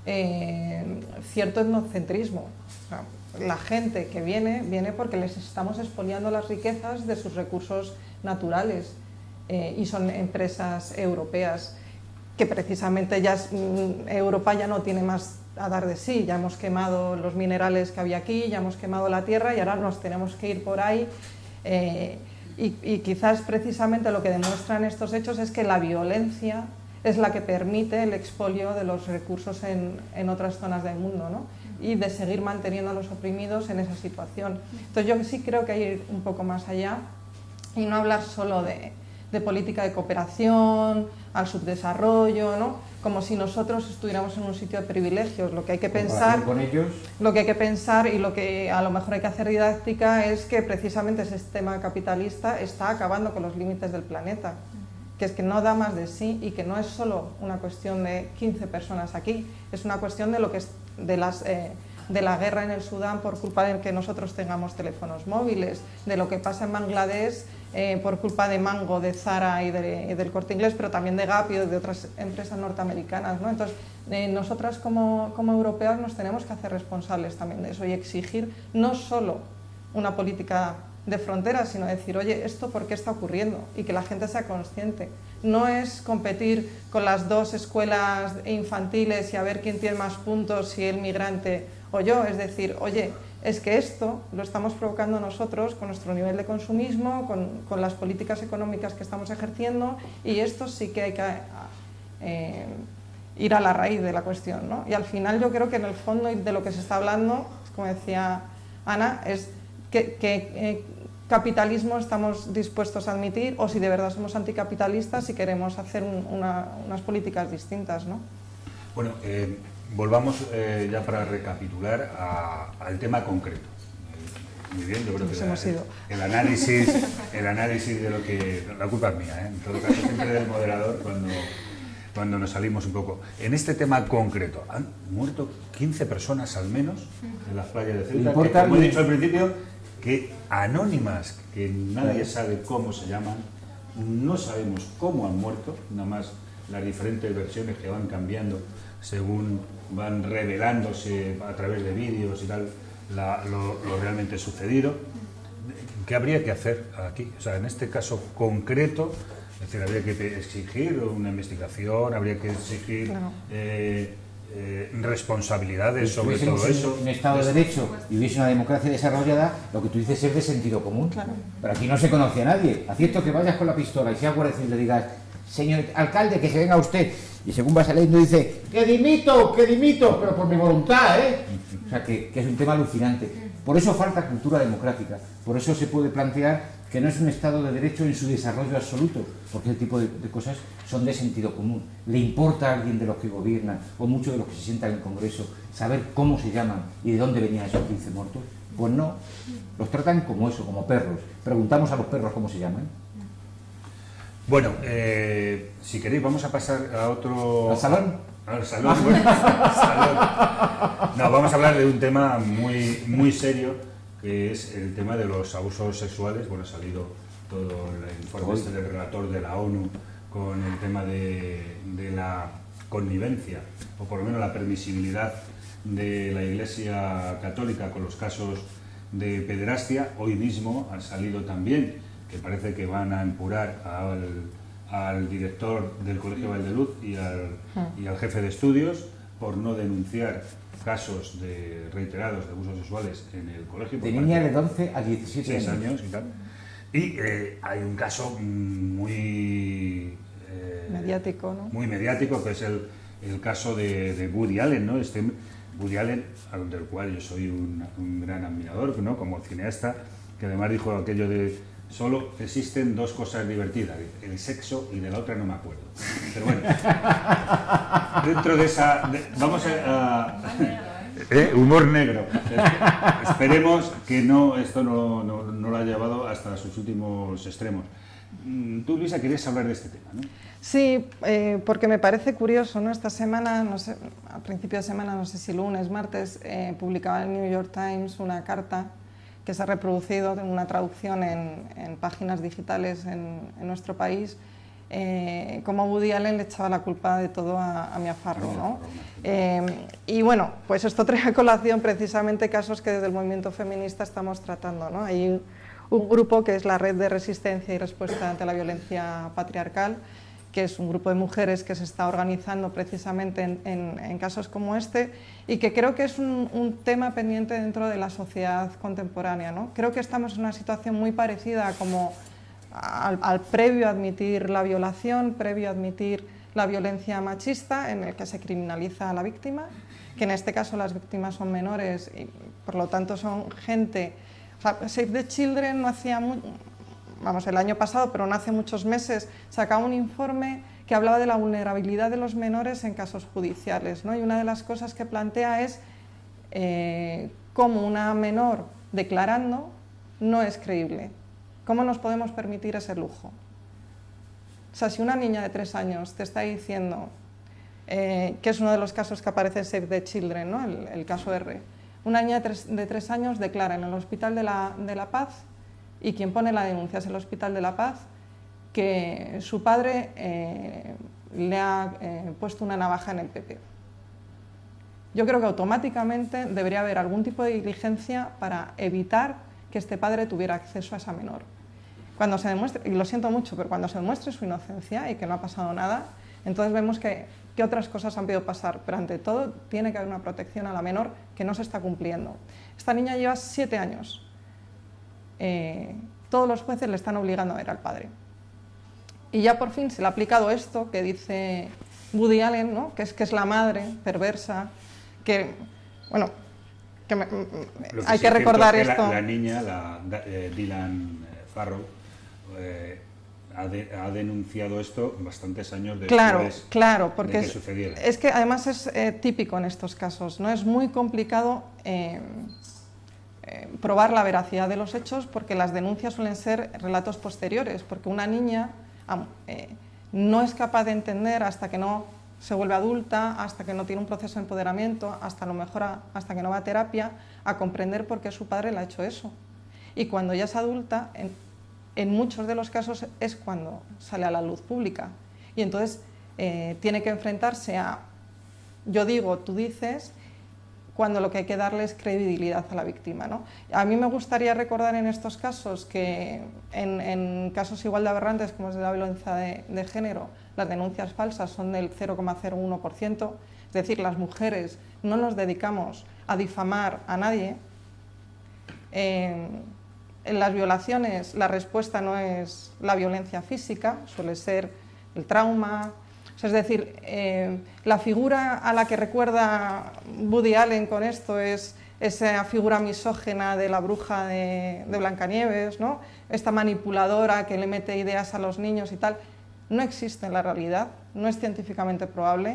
eh, cierto etnocentrismo. O sea, la gente que viene, viene porque les estamos expoliando las riquezas de sus recursos naturales eh, y son empresas europeas que precisamente ya es, Europa ya no tiene más a dar de sí, ya hemos quemado los minerales que había aquí, ya hemos quemado la tierra y ahora nos tenemos que ir por ahí eh, y, y quizás precisamente lo que demuestran estos hechos es que la violencia es la que permite el expolio de los recursos en, en otras zonas del mundo, ¿no? Y de seguir manteniendo a los oprimidos en esa situación. Entonces yo sí creo que hay que ir un poco más allá y no hablar solo de, de política de cooperación, al subdesarrollo, ¿no? Como si nosotros estuviéramos en un sitio de privilegios. Lo que hay que pensar, con ellos. lo que hay que pensar y lo que a lo mejor hay que hacer didáctica es que precisamente ese sistema capitalista está acabando con los límites del planeta, que es que no da más de sí y que no es solo una cuestión de quince personas aquí, es una cuestión de lo que es de las eh, de la guerra en el Sudán por culpa de que nosotros tengamos teléfonos móviles, de lo que pasa en Bangladesh eh, por culpa de Mango, de Zara y, de, y del Corte Inglés, pero también de Gap y de otras empresas norteamericanas, ¿no? Entonces, eh, nosotras como, como europeas nos tenemos que hacer responsables también de eso y exigir no solo una política de fronteras, sino decir, oye, ¿esto por qué está ocurriendo? Y que la gente sea consciente. No es competir con las dos escuelas infantiles y a ver quién tiene más puntos, si el migrante o yo, es decir, oye, es que esto lo estamos provocando nosotros con nuestro nivel de consumismo, con, con las políticas económicas que estamos ejerciendo y esto sí que hay que eh, ir a la raíz de la cuestión, ¿no? Y al final yo creo que en el fondo de lo que se está hablando, como decía Ana, es que, que eh, capitalismo estamos dispuestos a admitir o si de verdad somos anticapitalistas y queremos hacer un, una, unas políticas distintas, ¿no? Bueno, eh, volvamos eh, ya para recapitular a, al tema concreto. Muy bien, yo creo que hemos el, ido. el análisis, el análisis de lo que... La culpa es mía, ¿eh? En todo caso, siempre del moderador cuando, cuando nos salimos un poco. En este tema concreto, han muerto quince personas al menos en las playas de Ceuta, que, como he dicho al principio, que anónimas, que nadie sabe cómo se llaman, no sabemos cómo han muerto, nada más las diferentes versiones que van cambiando según van revelándose a través de vídeos y tal, la, lo, lo realmente sucedido. ¿Qué habría que hacer aquí? O sea, en este caso concreto, es decir, habría que exigir una investigación, habría que exigir claro. eh, eh, responsabilidades sobre todo eso. En un Estado de Derecho y hubiese una democracia desarrollada, lo que tú dices es de sentido común. Claro. Pero aquí no se conoce a nadie. Acierto que vayas con la pistola y sea guardia civil y le digas, señor alcalde, que se venga usted, y según va saliendo dice, que dimito, que dimito, pero por mi voluntad, ¿eh? O sea, que, que es un tema alucinante. Por eso falta cultura democrática, por eso se puede plantear que no es un Estado de Derecho en su desarrollo absoluto, porque ese tipo de, de cosas son de sentido común. ¿Le importa a alguien de los que gobiernan, o muchos de los que se sientan en el Congreso, saber cómo se llaman y de dónde venían esos quince muertos? Pues no, los tratan como eso, como perros. Preguntamos a los perros cómo se llaman. Bueno, eh, si queréis vamos a pasar a otro... ¿Al salón? Al salón, bueno, al salón. No, vamos a hablar de un tema muy, muy serio, que es el tema de los abusos sexuales. Bueno, ha salido todo el informe este del relator de la ONU con el tema de, de la connivencia, o por lo menos la permisibilidad de la Iglesia Católica con los casos de pederastia. Hoy mismo han salido también que parece que van a empurar al, al director del Colegio Valdeluz y al, y al jefe de estudios por no denunciar casos de reiterados de abusos sexuales en el colegio. De niña de doce a diecisiete años. años y tal. Y eh, hay un caso muy... Eh, mediático, ¿no? Muy mediático, que es el, el caso de, de Woody Allen, ¿no? Este Woody Allen, del cual yo soy un, un gran admirador, ¿no? Como cineasta, que además dijo aquello de solo existen dos cosas divertidas, el sexo y de la otra no me acuerdo. Pero bueno, dentro de esa... De, vamos a... a ¿eh? Humor negro. Esperemos que no esto no, no, no lo ha llevado hasta sus últimos extremos. Tú, Luisa, querías hablar de este tema, ¿no? Sí, eh, porque me parece curioso, ¿no? Esta semana, no sé, a principio de semana, no sé si lunes, martes, eh, publicaba el New York Times una carta que se ha reproducido en una traducción en, en páginas digitales en, en nuestro país, eh, como Woody Allen le echaba la culpa de todo a, a Mia Farrow, ¿no? Eh, y bueno, pues esto trae a colación precisamente casos que desde el movimiento feminista estamos tratando, ¿no? Hay un grupo que es la Red de Resistencia y Respuesta ante la Violencia Patriarcal, que es un grupo de mujeres que se está organizando precisamente en, en, en casos como este y que creo que es un, un tema pendiente dentro de la sociedad contemporánea, ¿no? Creo que estamos en una situación muy parecida como al, al previo a admitir la violación, previo a admitir la violencia machista, en el que se criminaliza a la víctima, que en este caso las víctimas son menores y por lo tanto son gente... O sea, Save the Children no hacía muy, vamos, el año pasado, pero no hace muchos meses, sacaba un informe que hablaba de la vulnerabilidad de los menores en casos judiciales, ¿no? Y una de las cosas que plantea es eh, cómo una menor declarando no es creíble. ¿Cómo nos podemos permitir ese lujo? O sea, si una niña de tres años te está diciendo, eh, que es uno de los casos que aparece en Save the Children, ¿no? el, el caso R, una niña de tres, de tres años declara en el Hospital de la, de la Paz, y quien pone la denuncia es el Hospital de la Paz, que su padre eh, le ha eh, puesto una navaja en el pepe. Yo creo que automáticamente debería haber algún tipo de diligencia para evitar que este padre tuviera acceso a esa menor. Cuando se demuestre, y lo siento mucho, pero cuando se demuestre su inocencia y que no ha pasado nada, entonces vemos que, que otras cosas han podido pasar, pero ante todo tiene que haber una protección a la menor que no se está cumpliendo. Esta niña lleva siete años. Eh, todos los jueces le están obligando a ver al padre. Y ya por fin se le ha aplicado esto que dice Woody Allen, ¿no? que, es, que es la madre perversa, que, bueno, que me, me, que hay sí que recordar es que esto. La, la niña, la, eh, Dylan Farrow, eh, ha, de, ha denunciado esto bastantes años después claro, claro, porque de que es, sucediera. Es que además es eh, típico en estos casos, ¿no? Es muy complicado eh, eh, probar la veracidad de los hechos porque las denuncias suelen ser relatos posteriores, porque una niña eh, no es capaz de entender hasta que no se vuelve adulta, hasta que no tiene un proceso de empoderamiento, hasta, lo mejor a, hasta que no va a terapia, a comprender por qué su padre le ha hecho eso. Y cuando ya es adulta, en, en muchos de los casos es cuando sale a la luz pública. Y entonces eh, tiene que enfrentarse a, yo digo, tú dices, cuando lo que hay que darle es credibilidad a la víctima, ¿no? A mí me gustaría recordar en estos casos que en, en casos igual de aberrantes como es de la violencia de, de género, las denuncias falsas son del cero coma cero uno por ciento, es decir, las mujeres no nos dedicamos a difamar a nadie. Eh, en las violaciones la respuesta no es la violencia física, suele ser el trauma. O sea, es decir, eh, la figura a la que recuerda Woody Allen con esto es esa figura misógena de la bruja de, de Blancanieves, ¿no? Esta manipuladora que le mete ideas a los niños y tal. No existe en la realidad, no es científicamente probable.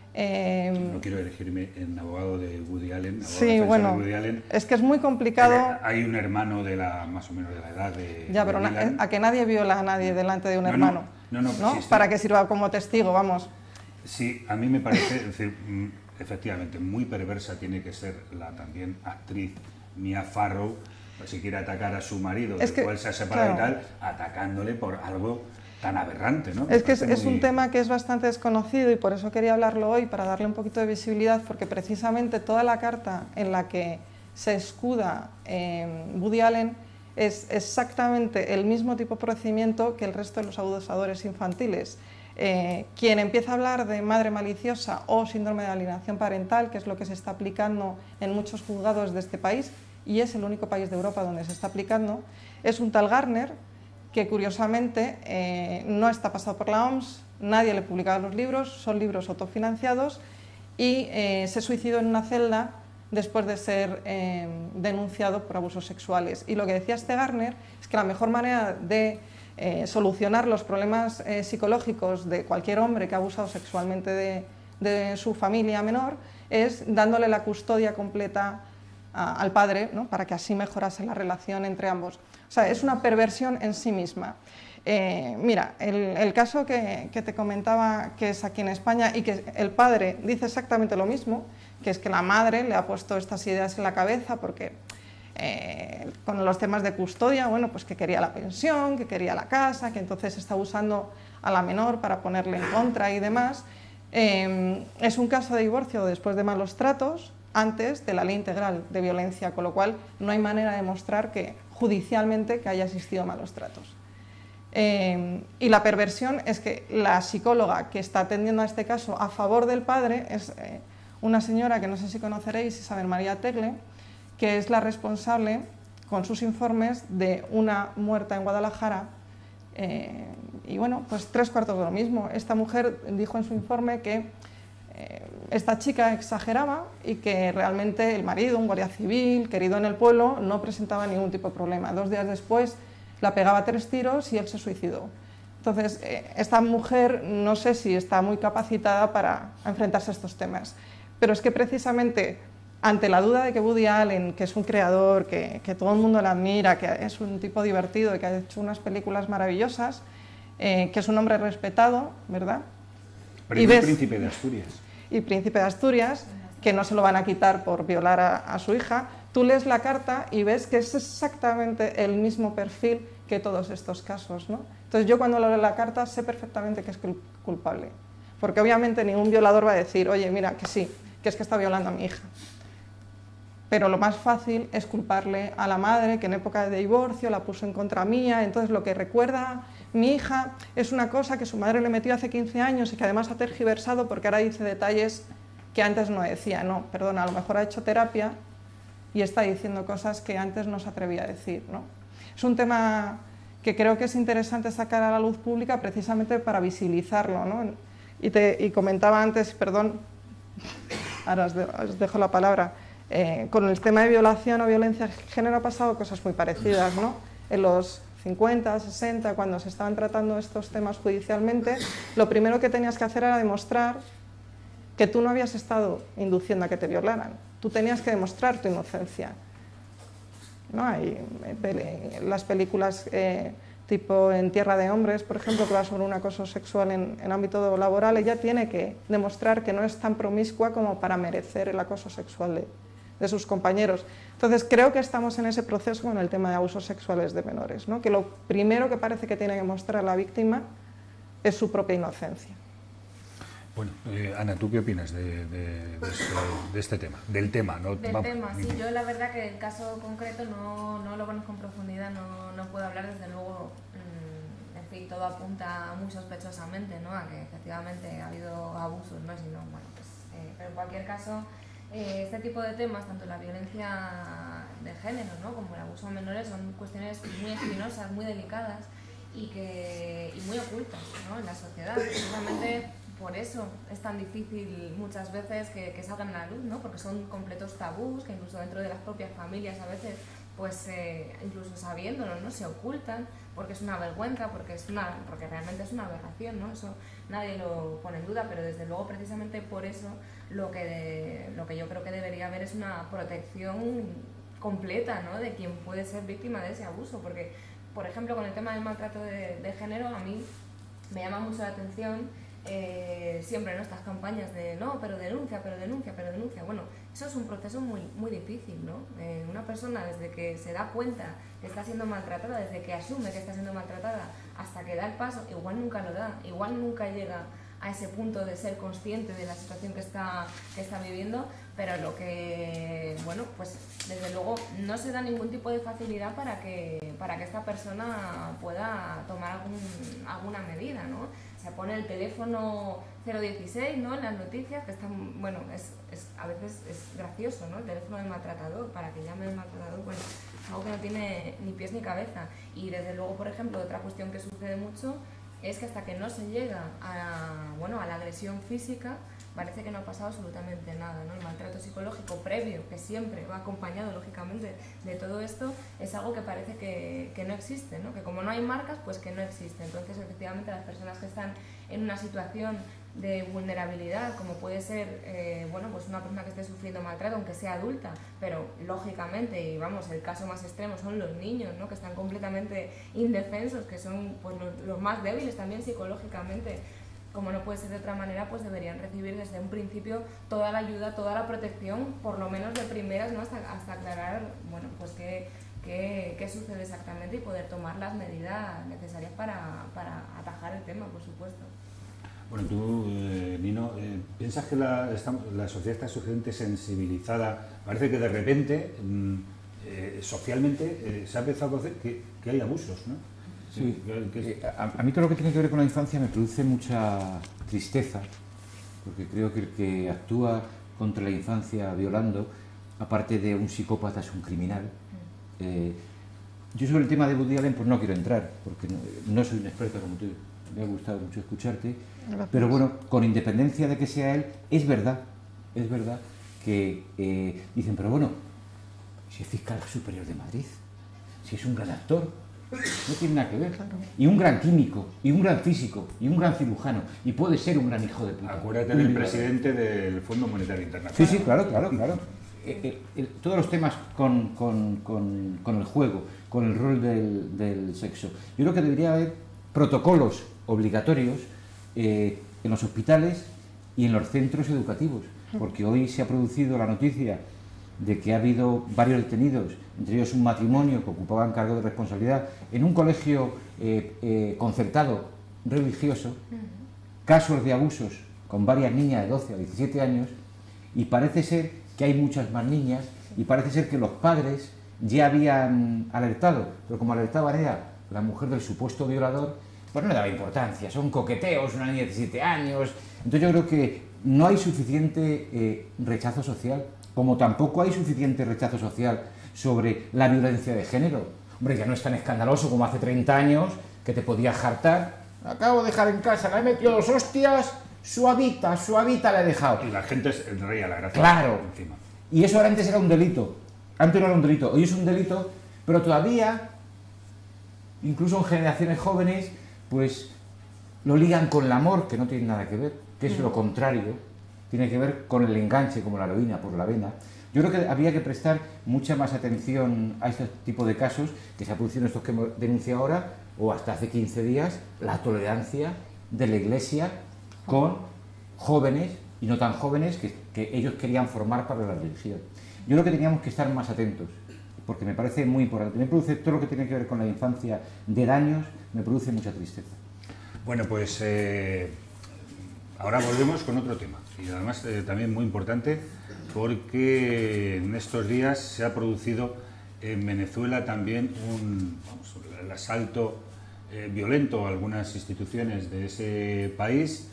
Eh, no quiero elegirme en abogado de Woody Allen. Abogado sí, bueno, de Woody Allen. Es que es muy complicado. Hay un hermano de la más o menos de la edad de. Ya, pero de na, a que nadie viola a nadie delante de un no, hermano. No, no, no, ¿no? sí, Para que sirva como testigo, vamos. Sí, a mí me parece, es decir, efectivamente, muy perversa tiene que ser la también actriz Mia Farrow, si quiere atacar a su marido, es del que, cual se ha separado claro. y tal, atacándole por algo tan aberrante, ¿no? Es que es, muy... es un tema que es bastante desconocido y por eso quería hablarlo hoy, para darle un poquito de visibilidad, porque precisamente toda la carta en la que se escuda eh, Woody Allen es exactamente el mismo tipo de procedimiento que el resto de los abusadores infantiles. Eh, quien empieza a hablar de madre maliciosa o síndrome de alienación parental, que es lo que se está aplicando en muchos juzgados de este país, y es el único país de Europa donde se está aplicando, es un tal Garner, que curiosamente eh, no está pasado por la O M S, nadie le publicaba los libros, son libros autofinanciados, y eh, se suicidó en una celda después de ser eh, denunciado por abusos sexuales. Y lo que decía este Garner es que la mejor manera de eh, solucionar los problemas eh, psicológicos de cualquier hombre que ha abusado sexualmente de, de su familia menor es dándole la custodia completa a, al padre, ¿no? Para que así mejorase la relación entre ambos. O sea, es una perversión en sí misma. Eh, mira, el, el caso que, que te comentaba, que es aquí en España, y que el padre dice exactamente lo mismo, que es que la madre le ha puesto estas ideas en la cabeza porque eh, con los temas de custodia, bueno, pues que quería la pensión, que quería la casa, que entonces está usando a la menor para ponerle en contra y demás. Eh, es un caso de divorcio después de malos tratos, antes de la ley integral de violencia, con lo cual no hay manera de demostrar que judicialmente que haya existido malos tratos. Eh, y la perversión es que la psicóloga que está atendiendo a este caso a favor del padre es eh, una señora que no sé si conoceréis, Isabel María Tegle, que es la responsable, con sus informes, de una muerta en Guadalajara. Eh, y bueno, pues tres cuartos de lo mismo. Esta mujer dijo en su informe que eh, esta chica exageraba y que realmente el marido, un guardia civil, querido en el pueblo, no presentaba ningún tipo de problema. Dos días después la pegaba tres tiros y él se suicidó. Entonces, eh, esta mujer no sé si está muy capacitada para enfrentarse a estos temas, pero es que precisamente ante la duda de que Woody Allen, que es un creador, que, que todo el mundo le admira, que es un tipo divertido y que ha hecho unas películas maravillosas, eh, que es un hombre respetado, ¿verdad? Premio ves, Príncipe de Asturias. Y Príncipe de Asturias, que no se lo van a quitar por violar a, a su hija. Tú lees la carta y ves que es exactamente el mismo perfil que todos estos casos, ¿no? Entonces yo cuando leo la carta sé perfectamente que es culpable, porque obviamente ningún violador va a decir, oye, mira, que sí, que es que está violando a mi hija. Pero lo más fácil es culparle a la madre, que en época de divorcio la puso en contra mía, entonces lo que recuerda mi hija es una cosa que su madre le metió hace quince años y que además ha tergiversado porque ahora dice detalles que antes no decía. No, perdona, a lo mejor ha hecho terapia y está diciendo cosas que antes no se atrevía a decir, ¿no? Es un tema que creo que es interesante sacar a la luz pública precisamente para visibilizarlo, ¿no? Y, te, y comentaba antes, perdón, ahora os, de, os dejo la palabra, eh, con el tema de violación o violencia de género ha pasado cosas muy parecidas, ¿no? En los cincuenta, sesenta, cuando se estaban tratando estos temas judicialmente, lo primero que tenías que hacer era demostrar que tú no habías estado induciendo a que te violaran. Tú tenías que demostrar tu inocencia. ¿No? Hay las películas eh, tipo En Tierra de Hombres, por ejemplo, que va sobre un acoso sexual en, en ámbito laboral, ella tiene que demostrar que no es tan promiscua como para merecer el acoso sexual de, de sus compañeros. Entonces, creo que estamos en ese proceso con el tema de abusos sexuales de menores, ¿no? Que lo primero que parece que tiene que mostrar la víctima es su propia inocencia. Bueno, eh, Ana, ¿tú qué opinas de, de, de, este, de este tema? Del tema, ¿no? Del Vamos. tema, sí. Yo la verdad que el caso concreto no, no lo conozco en profundidad, no, no puedo hablar, desde luego, mmm, en fin, todo apunta muy sospechosamente, ¿no? A que efectivamente ha habido abusos, ¿no? Si no, bueno, pues, eh, pero en cualquier caso, eh, este tipo de temas, tanto la violencia de género, ¿no? Como el abuso a menores, son cuestiones muy espinosas, muy delicadas y, que, y muy ocultas, ¿no? En la sociedad. Precisamente por eso es tan difícil muchas veces que, que salgan a la luz, ¿no? Porque son completos tabús que incluso dentro de las propias familias a veces, pues eh, incluso sabiéndolo, ¿no? Se ocultan porque es una vergüenza, porque es una, porque realmente es una aberración, ¿no? Eso nadie lo pone en duda, pero desde luego precisamente por eso lo que, de, lo que yo creo que debería haber es una protección completa, ¿no? De quien puede ser víctima de ese abuso, porque por ejemplo con el tema del maltrato de, de género a mí me llama mucho la atención. Eh, siempre, ¿no? Estas campañas de no, pero denuncia, pero denuncia, pero denuncia. Bueno, eso es un proceso muy, muy difícil, ¿no? Eh, una persona desde que se da cuenta que está siendo maltratada, desde que asume que está siendo maltratada, hasta que da el paso, igual nunca lo da, igual nunca llega a ese punto de ser consciente de la situación que está, que está viviendo, pero lo que, bueno, pues desde luego no se da ningún tipo de facilidad para que, para que esta persona pueda tomar algún, alguna medida, ¿no? Se pone el teléfono cero dieciséis, ¿no? En las noticias, que están, bueno, es, es, a veces es gracioso, ¿no? El teléfono del maltratador, para que llame el maltratador, bueno, es algo que no tiene ni pies ni cabeza. Y desde luego, por ejemplo, otra cuestión que sucede mucho es que hasta que no se llega a, bueno, a la agresión física, parece que no ha pasado absolutamente nada, ¿no? El maltrato psicológico previo, que siempre va acompañado, lógicamente, de todo esto, es algo que parece que, que no existe, ¿no? Que como no hay marcas, pues que no existe. Entonces, efectivamente, las personas que están en una situación de vulnerabilidad, como puede ser, eh, bueno, pues una persona que esté sufriendo maltrato, aunque sea adulta, pero lógicamente, y vamos, el caso más extremo son los niños, ¿no? Que están completamente indefensos, que son pues los, los más débiles también psicológicamente. Como no puede ser de otra manera, pues deberían recibir desde un principio toda la ayuda, toda la protección, por lo menos de primeras, ¿no? Hasta, hasta aclarar, bueno, pues qué, qué, qué sucede exactamente y poder tomar las medidas necesarias para, para atajar el tema, por supuesto. Bueno, tú, eh, Nino, eh, ¿piensas que la, esta, la sociedad está suficientemente sensibilizada? Parece que de repente, mm, eh, socialmente, eh, se ha empezado a hacer que, que hay abusos, ¿no? Sí, a, a mí todo lo que tiene que ver con la infancia me produce mucha tristeza, porque creo que el que actúa contra la infancia violando, aparte de un psicópata, es un criminal. Eh, yo sobre el tema de Woody Allen pues no quiero entrar, porque no, no soy un experto como tú, me ha gustado mucho escucharte, Gracias. Pero bueno, con independencia de que sea él, es verdad, es verdad que eh, dicen, pero bueno, si es fiscal superior de Madrid, si es un gran actor, no tiene nada que ver. Claro. Y un gran químico, y un gran físico, y un gran cirujano, y puede ser un gran hijo de puta. Acuérdate del presidente del Fondo Monetario Internacional. Sí, sí, claro, claro, claro. Eh, eh, eh, todos los temas con, con, con, con el juego, con el rol del, del sexo. Yo creo que debería haber protocolos obligatorios eh, en los hospitales y en los centros educativos, porque hoy se ha producido la noticia de que ha habido varios detenidos, entre ellos un matrimonio que ocupaban cargo de responsabilidad en un colegio eh, eh, concertado religioso, casos de abusos con varias niñas de doce a diecisiete años, y parece ser que hay muchas más niñas, y parece ser que los padres ya habían alertado, pero como alertaban era la mujer del supuesto violador, pues no le daba importancia, son coqueteos, una niña de diecisiete años. Entonces yo creo que no hay suficiente eh, rechazo social, como tampoco hay suficiente rechazo social sobre la violencia de género. Hombre, ya no es tan escandaloso como hace treinta años, que te podías jartar. Acabo de dejar en casa, le he metido dos hostias, suavita, suavita le he dejado. Y la gente se reía la gracia. Claro. Encima. Y eso antes era un delito. Antes no era un delito, hoy es un delito, pero todavía incluso en generaciones jóvenes, pues lo ligan con el amor, que no tiene nada que ver, que es lo contrario, tiene que ver con el enganche, como la heroína por la vena. Yo creo que habría que prestar mucha más atención a este tipo de casos que se ha producido en estos que hemos denunciado ahora, o hasta hace quince días, la tolerancia de la Iglesia con jóvenes y no tan jóvenes que, que ellos querían formar para la religión. Yo creo que teníamos que estar más atentos, porque me parece muy importante. Me produce todo lo que tiene que ver con la infancia de daños, me produce mucha tristeza. Bueno, pues eh, ahora volvemos con otro tema, y además eh, también muy importante, porque en estos días se ha producido en Venezuela también un vamos, el asalto eh, violento a algunas instituciones de ese país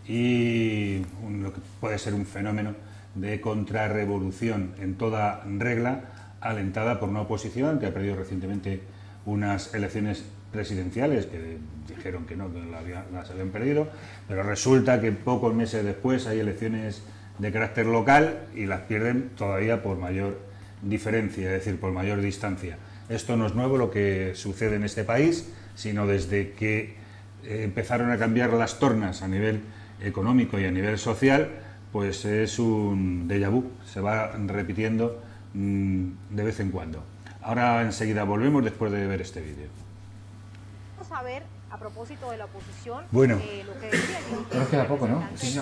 y un, lo que puede ser un fenómeno de contrarrevolución en toda regla, alentada por una oposición que ha perdido recientemente unas elecciones presidenciales que dijeron que no, que las habían perdido, pero resulta que pocos meses después hay elecciones de carácter local y las pierden todavía por mayor diferencia, es decir, por mayor distancia. Esto no es nuevo lo que sucede en este país, sino desde que empezaron a cambiar las tornas a nivel económico y a nivel social, pues es un déjà vu, se va repitiendo mmm, de vez en cuando. Ahora enseguida volvemos después de ver este vídeo. Vamos a ver, a propósito de la oposición, bueno. eh, lo que decía el nos queda poco, ¿no? Sí,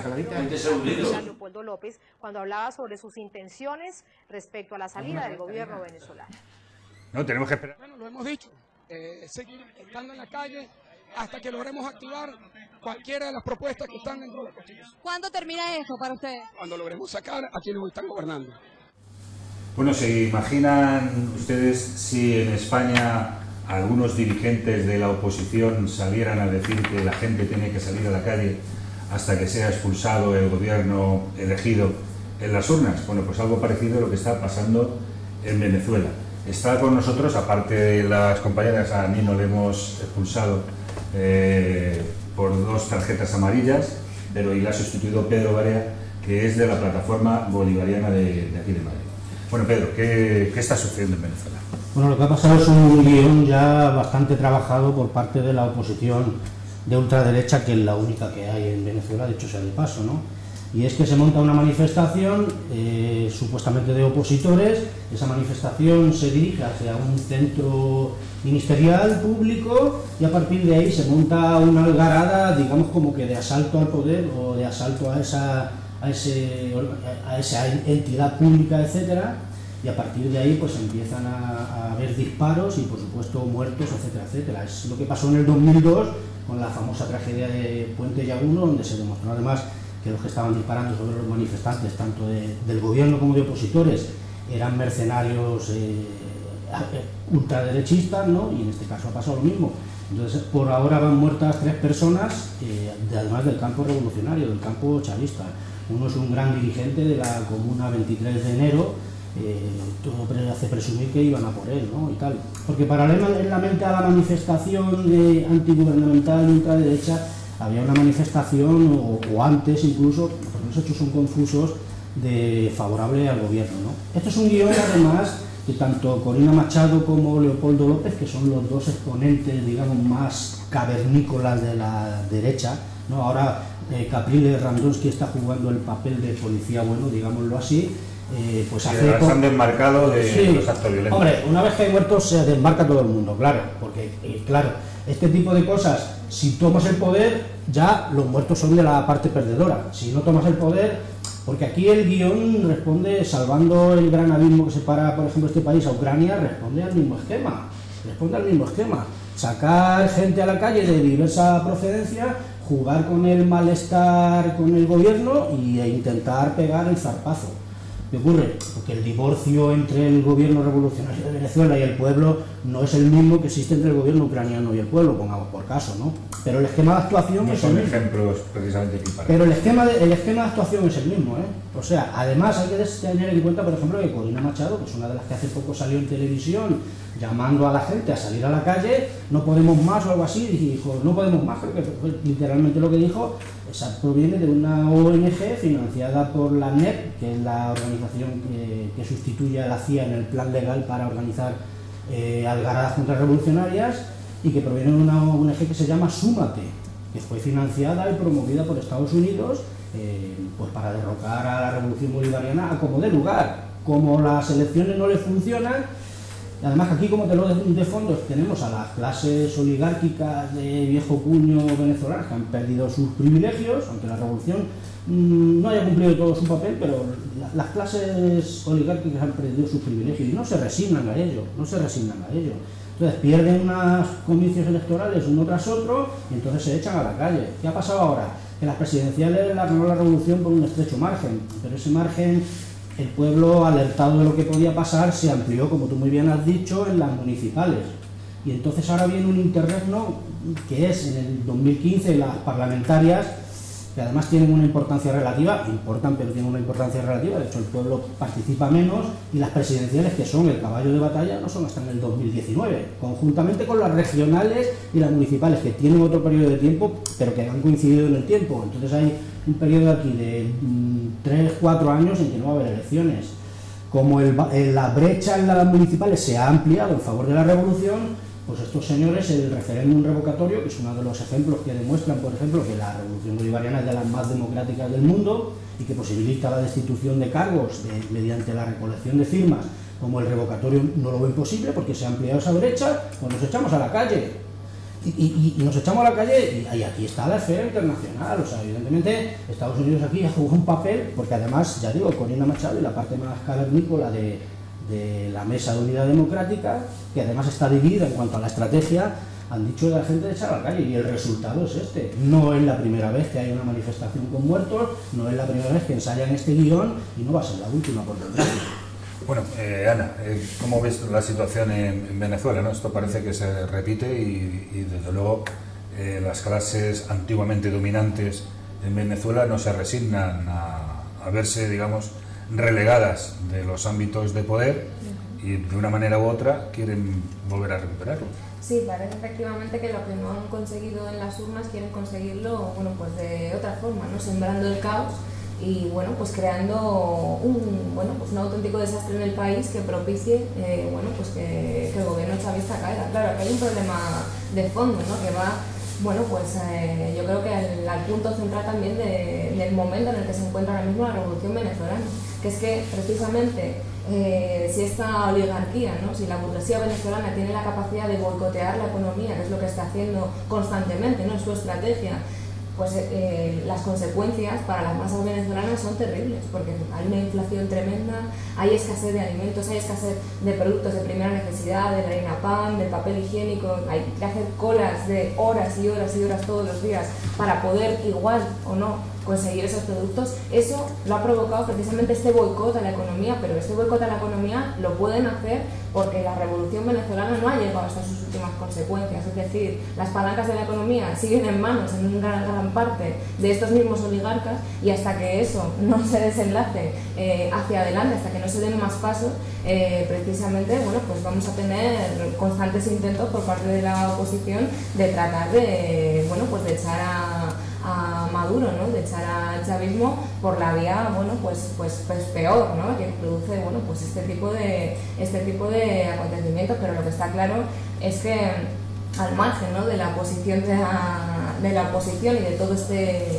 Leopoldo López, cuando hablaba sobre sus intenciones respecto a la salida del gobierno venezolano. No, tenemos que esperar. Bueno, lo hemos dicho, eh, seguir estando en la calle hasta que logremos activar cualquiera de las propuestas que están dentro de la Constitución. ¿Cuándo termina esto para ustedes? Cuando logremos sacar a quienes están gobernando. Bueno, ¿se imaginan ustedes si en España algunos dirigentes de la oposición salieran a decir que la gente tiene que salir a la calle hasta que sea expulsado el gobierno elegido en las urnas? Bueno, pues algo parecido a lo que está pasando en Venezuela. Está con nosotros, aparte de las compañeras, a Nino le hemos expulsado eh, por dos tarjetas amarillas, pero y la ha sustituido Pedro Barea, que es de la plataforma bolivariana de, de aquí de Madrid. Bueno, Pedro, ¿qué, ¿qué está sucediendo en Venezuela? Bueno, lo que ha pasado es un guión ya bastante trabajado por parte de la oposición de ultraderecha, que es la única que hay en Venezuela, de hecho sea de paso, ¿no? Y es que se monta una manifestación eh, supuestamente de opositores, esa manifestación se dirige hacia un centro ministerial público y a partir de ahí se monta una algarada, digamos como que de asalto al poder o de asalto a esa, a ese, a esa entidad pública, etcétera, y a partir de ahí pues empiezan a, a haber disparos y por supuesto muertos, etcétera, etcétera. Es lo que pasó en el dos mil dos con la famosa tragedia de Puente Llaguno, donde se demostró además que los que estaban disparando sobre los manifestantes, tanto de, del gobierno como de opositores, eran mercenarios eh, ultraderechistas, ¿no? Y en este caso ha pasado lo mismo. Entonces, por ahora van muertas tres personas, eh, de, además del campo revolucionario, del campo chavista. Uno es un gran dirigente de la Comuna veintitrés de enero, eh, todo hace presumir que iban a por él, ¿no? Y tal. Porque paralelamente a la manifestación de antigubernamental y ultraderecha, había una manifestación, o, o antes incluso, porque los hechos son confusos, de favorable al gobierno, ¿no? Esto es un guión, además, que tanto Corina Machado como Leopoldo López, que son los dos exponentes, digamos, más cavernícolas de la derecha, ¿no? Ahora eh, Capriles Ramdonsky está jugando el papel de policía bueno, digámoslo así, eh, pues hace... Sí, se han desmarcado de sí, los actos violentos. Hombre, una vez que hay muertos se desmarca todo el mundo, claro, porque, eh, claro, este tipo de cosas, si tomas el poder, ya los muertos son de la parte perdedora. Si no tomas el poder, porque aquí el guión responde, salvando el gran abismo que separa, por ejemplo, este país a Ucrania, responde al mismo esquema, responde al mismo esquema. Sacar gente a la calle de diversa procedencia, jugar con el malestar con el gobierno y, e intentar pegar el zarpazo. ¿Qué ocurre? Porque el divorcio entre el gobierno revolucionario de Venezuela y el pueblo no es el mismo que existe entre el gobierno ucraniano y el pueblo, pongamos por caso, ¿no? Pero el esquema de actuación no es son el mismo. ejemplos precisamente equiparables. Pero el esquema, de, el esquema de actuación es el mismo, ¿eh? O sea, además hay que tener en cuenta, por ejemplo, que Corina Machado, que es una de las que hace poco salió en televisión llamando a la gente a salir a la calle, no podemos más o algo así, y dijo, no podemos más, creo que fue literalmente lo que dijo. Esa proviene de una O N G financiada por la N E P, que es la organización que, que sustituye a la C I A en el plan legal para organizar eh, algaradas contrarrevolucionarias, y que proviene de una O N G que se llama Súmate, que fue financiada y promovida por Estados Unidos eh, pues para derrocar a la revolución bolivariana a como dé lugar. Como las elecciones no le funcionan, además aquí como telón de, de fondo tenemos a las clases oligárquicas de viejo cuño venezolanas que han perdido sus privilegios, aunque la revolución mmm, no haya cumplido todo su papel, pero la, las clases oligárquicas han perdido sus privilegios y no se resignan a ello, no se resignan a ello. Entonces pierden unos comicios electorales uno tras otro y entonces se echan a la calle. ¿Qué ha pasado ahora? Que las presidenciales las ganó la revolución por un estrecho margen, pero ese margen, el pueblo, alertado de lo que podía pasar, se amplió, como tú muy bien has dicho, en las municipales. Y entonces ahora viene un interregno que es en el dos mil quince las parlamentarias, que además tienen una importancia relativa, importan pero tienen una importancia relativa, de hecho el pueblo participa menos, y las presidenciales, que son el caballo de batalla, no son hasta en el dos mil diecinueve, conjuntamente con las regionales y las municipales, que tienen otro periodo de tiempo, pero que han coincidido en el tiempo. Entonces hay un periodo aquí de tres cuatro años en que no va a haber elecciones. Como el, la brecha en las municipales se ha ampliado en favor de la revolución, pues estos señores, el referéndum revocatorio, que es uno de los ejemplos que demuestran, por ejemplo, que la revolución bolivariana es de las más democráticas del mundo y que posibilita la destitución de cargos de, mediante la recolección de firmas, como el revocatorio no lo ven posible porque se ha ampliado esa brecha, pues nos echamos a la calle. Y, y, y nos echamos a la calle y, y aquí está la esfera internacional. O sea, evidentemente Estados Unidos aquí ha jugado un papel, porque además, ya digo, Corina Machado y la parte más cavernícola de, de la Mesa de Unidad Democrática, que además está dividida en cuanto a la estrategia, han dicho a la gente de echar a la calle, y el resultado es este. No es la primera vez que hay una manifestación con muertos, no es la primera vez que ensayan este guión y no va a ser la última, por desgracia. Bueno, eh, Ana, eh, ¿cómo ves la situación en, en Venezuela, ¿no? Esto parece que se repite y, y desde luego eh, las clases antiguamente dominantes en Venezuela no se resignan a, a verse, digamos, relegadas de los ámbitos de poder y de una manera u otra quieren volver a recuperarlo. Sí, parece efectivamente que lo que no han conseguido en las urnas quieren conseguirlo, bueno, pues de otra forma, ¿no? Sembrando el caos y bueno, pues creando un, bueno, pues un auténtico desastre en el país que propicie eh, bueno, pues que, que el gobierno chavista caiga. Claro, que hay un problema de fondo, ¿no? Que va, bueno, pues eh, yo creo que al, al punto central también de, del momento en el que se encuentra ahora mismo la revolución venezolana, que es que precisamente eh, si esta oligarquía, ¿no? Si la burguesía venezolana tiene la capacidad de boicotear la economía, que es lo que está haciendo constantemente, ¿no? En su estrategia, pues eh, las consecuencias para las masas venezolanas son terribles, porque hay una inflación tremenda, hay escasez de alimentos, hay escasez de productos de primera necesidad, de la harina pan, del papel higiénico, hay que hacer colas de horas y horas y horas todos los días para poder igual o no conseguir esos productos. Eso lo ha provocado precisamente este boicot a la economía, pero este boicot a la economía lo pueden hacer porque la revolución venezolana no ha llegado hasta sus últimas consecuencias, es decir, las palancas de la economía siguen en manos en una gran, gran parte de estos mismos oligarcas, y hasta que eso no se desenlace eh, hacia adelante, hasta que no se den más pasos, eh, precisamente, bueno, pues vamos a tener constantes intentos por parte de la oposición de tratar de, bueno, pues de echar a a Maduro, ¿no? De echar al chavismo por la vía, bueno, pues, pues, pues peor, ¿no? Que produce, bueno, pues este tipo de este tipo de acontecimientos. Pero lo que está claro es que al margen, ¿no? de la posición de la, de la oposición y de toda esta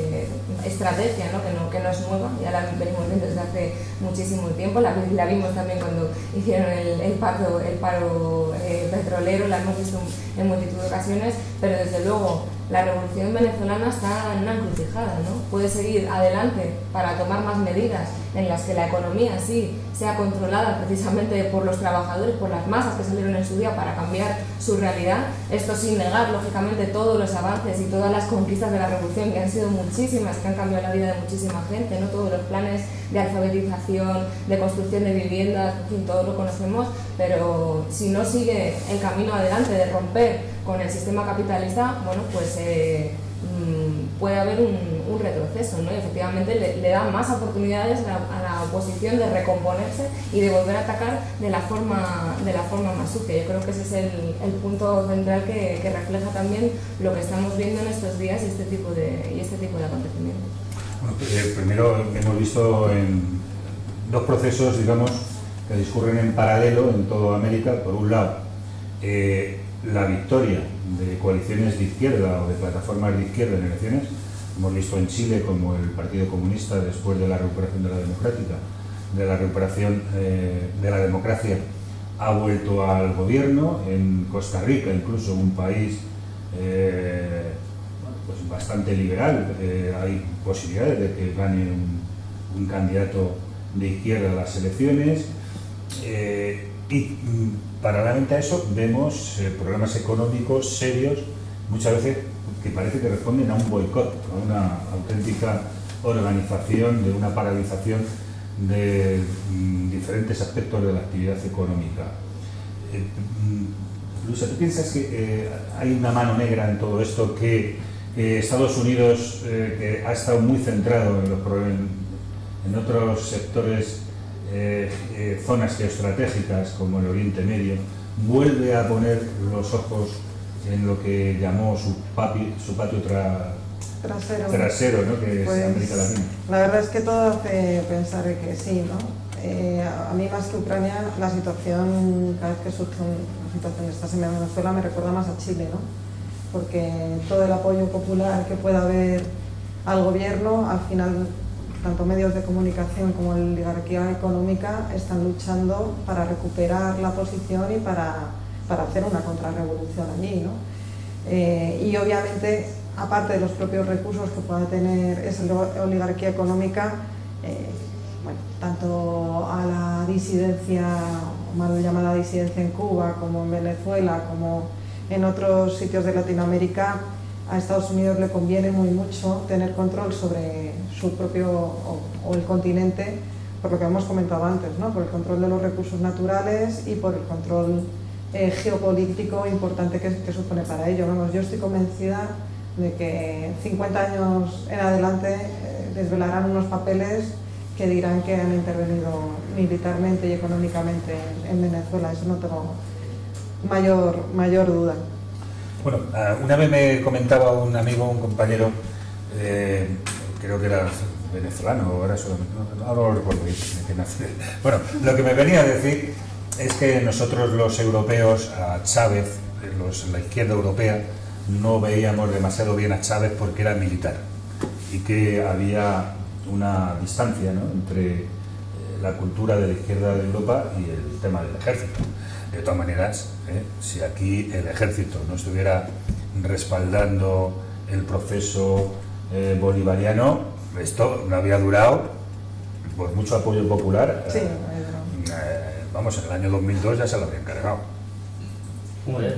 estrategia, ¿no? Que no que no es nueva, ya la venimos viendo desde hace muchísimo tiempo, la, la vimos también cuando hicieron el, el paro, el paro eh, petrolero, la hemos visto en multitud de ocasiones, pero desde luego la revolución venezolana está en una encrucijada, ¿no? Puede seguir adelante para tomar más medidas en las que la economía sí sea controlada precisamente por los trabajadores, por las masas que salieron en su día para cambiar su realidad. Esto sin negar, lógicamente, todos los avances y todas las conquistas de la revolución, que han sido muchísimas, que han cambiado la vida de muchísima gente, ¿no? Todos los planes de alfabetización, de construcción de viviendas, en fin, todos lo conocemos, pero si no sigue el camino adelante de romper con el sistema capitalista, bueno, pues eh, mmm, puede haber un, un retroceso, ¿no? Y efectivamente le, le da más oportunidades a la, a la oposición de recomponerse y de volver a atacar de la forma, de la forma más sucia. Yo creo que ese es el, el punto central que, que refleja también lo que estamos viendo en estos días y este tipo de, y este tipo de acontecimientos. Bueno, eh, primero hemos visto en dos procesos, digamos, que discurren en paralelo en toda América. Por un lado, eh, la victoria de coaliciones de izquierda o de plataformas de izquierda en elecciones. Hemos visto en Chile como el Partido Comunista, después de la recuperación de la democrática, de la recuperación eh, de la democracia, ha vuelto al gobierno. En Costa Rica, incluso un país eh, pues bastante liberal, eh, hay posibilidades de que gane un, un candidato de izquierda a las elecciones. Eh, y paralelamente a eso vemos eh, problemas económicos serios, muchas veces que parece que responden a un boicot, a una auténtica organización, de una paralización de mm, diferentes aspectos de la actividad económica. Eh, mm, Luisa, ¿tú piensas que eh, hay una mano negra en todo esto, que eh, Estados Unidos, eh, que ha estado muy centrado en, los, en, en otros sectores, eh, eh, zonas geoestratégicas como el Oriente Medio, vuelve a poner los ojos en lo que llamó su, papi, su patio tra, trasero, trasero ¿no? que pues, es América Latina? La verdad es que todo hace pensar que sí, ¿no? Eh, a mí, más que Ucrania, la situación, cada vez que surge una situación de estas en Venezuela, me recuerda más a Chile, ¿no? Porque todo el apoyo popular que pueda haber al gobierno, al final, tanto medios de comunicación como la oligarquía económica están luchando para recuperar la posición y para, para hacer una contrarrevolución allí, ¿no? Eh, y obviamente, aparte de los propios recursos que pueda tener esa oligarquía económica, eh, bueno, tanto a la disidencia, mal llamada disidencia en Cuba, como en Venezuela, como en otros sitios de Latinoamérica, a Estados Unidos le conviene muy mucho tener control sobre su propio, o, o el continente, por lo que hemos comentado antes, ¿no? Por el control de los recursos naturales y por el control eh, geopolítico importante que, que supone para ello. Vamos, yo estoy convencida de que cincuenta años en adelante eh, desvelarán unos papeles que dirán que han intervenido militarmente y económicamente en, en Venezuela. Eso no tengo mayor, mayor duda. Bueno, una vez me comentaba un amigo, un compañero, eh, creo que era venezolano, ahora solamente, no, no, no lo recuerdo bien, que nació. Bueno, lo que me venía a decir es que nosotros los europeos, a Chávez, los, la izquierda europea, no veíamos demasiado bien a Chávez porque era militar y que había una distancia, ¿no?, entre eh, la cultura de la izquierda de Europa y el tema del ejército. De todas maneras, ¿eh? si aquí el ejército no estuviera respaldando el proceso eh, bolivariano, esto no había durado, por mucho apoyo popular. Sí, eh, eh, vamos, en el año dos mil dos ya se lo habían cargado. Hombre,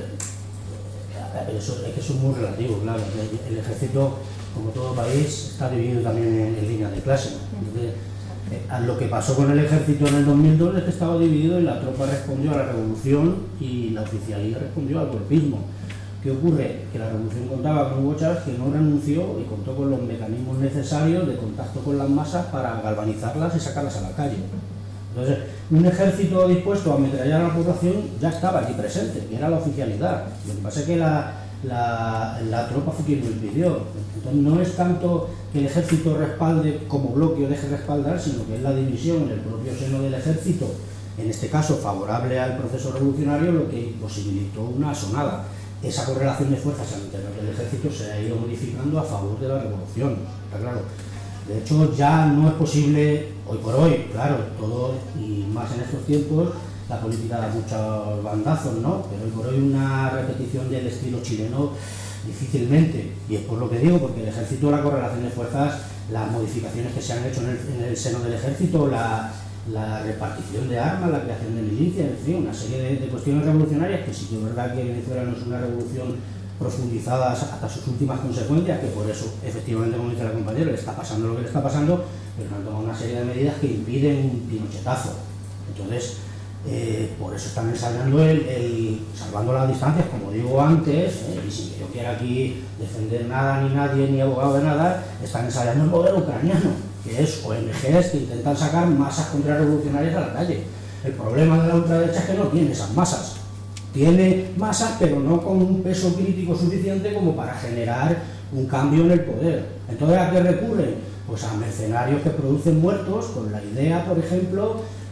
eso, es que eso es muy relativo, claro. El, el ejército, como todo país, está dividido también en, en líneas de clase, ¿no? Entonces, eh, lo que pasó con el ejército en el dos mil dos es que estaba dividido y la tropa respondió a la revolución y la oficialía respondió al golpismo. ¿Qué ocurre? Que la revolución contaba con Hugo Chávez, que no renunció y contó con los mecanismos necesarios de contacto con las masas para galvanizarlas y sacarlas a la calle. Entonces, un ejército dispuesto a ametrallar a la población ya estaba allí presente, que era la oficialidad. Lo que pasa es que la, la, la tropa fue quien lo impidió. Entonces, no es tanto que el ejército respalde como bloque o deje respaldar, sino que es la división en el propio seno del ejército, en este caso favorable al proceso revolucionario, lo que imposibilitó una asonada. Esa correlación de fuerzas al interior del ejército se ha ido modificando a favor de la revolución, está claro. De hecho, ya no es posible, hoy por hoy, claro, todo, y más en estos tiempos, la política da muchos bandazos, ¿no? Pero hoy por hoy una repetición del estilo chileno difícilmente, y es por lo que digo, porque el ejército, la correlación de fuerzas, las modificaciones que se han hecho en el, en el seno del ejército, la, la repartición de armas, la creación de milicias, en fin, una serie de, de cuestiones revolucionarias que sí que es verdad que Venezuela no es una revolución profundizadas hasta sus últimas consecuencias, que por eso, efectivamente, como dice la compañera, le está pasando lo que le está pasando, pero han tomado una serie de medidas que impiden un pinochetazo. Entonces, eh, por eso están ensayando el, el salvando las distancias, como digo antes, eh, y sin que yo quiera aquí defender nada, ni nadie, ni abogado de nada, están ensayando el modelo ucraniano, que es O N Ges que intentan sacar masas contrarrevolucionarias a la calle. El problema de la ultraderecha es que no tiene esas masas. Tiene masas, pero no con un peso crítico suficiente como para generar un cambio en el poder. Entonces, ¿a qué recurren? Pues a mercenarios que producen muertos, con la idea, por ejemplo,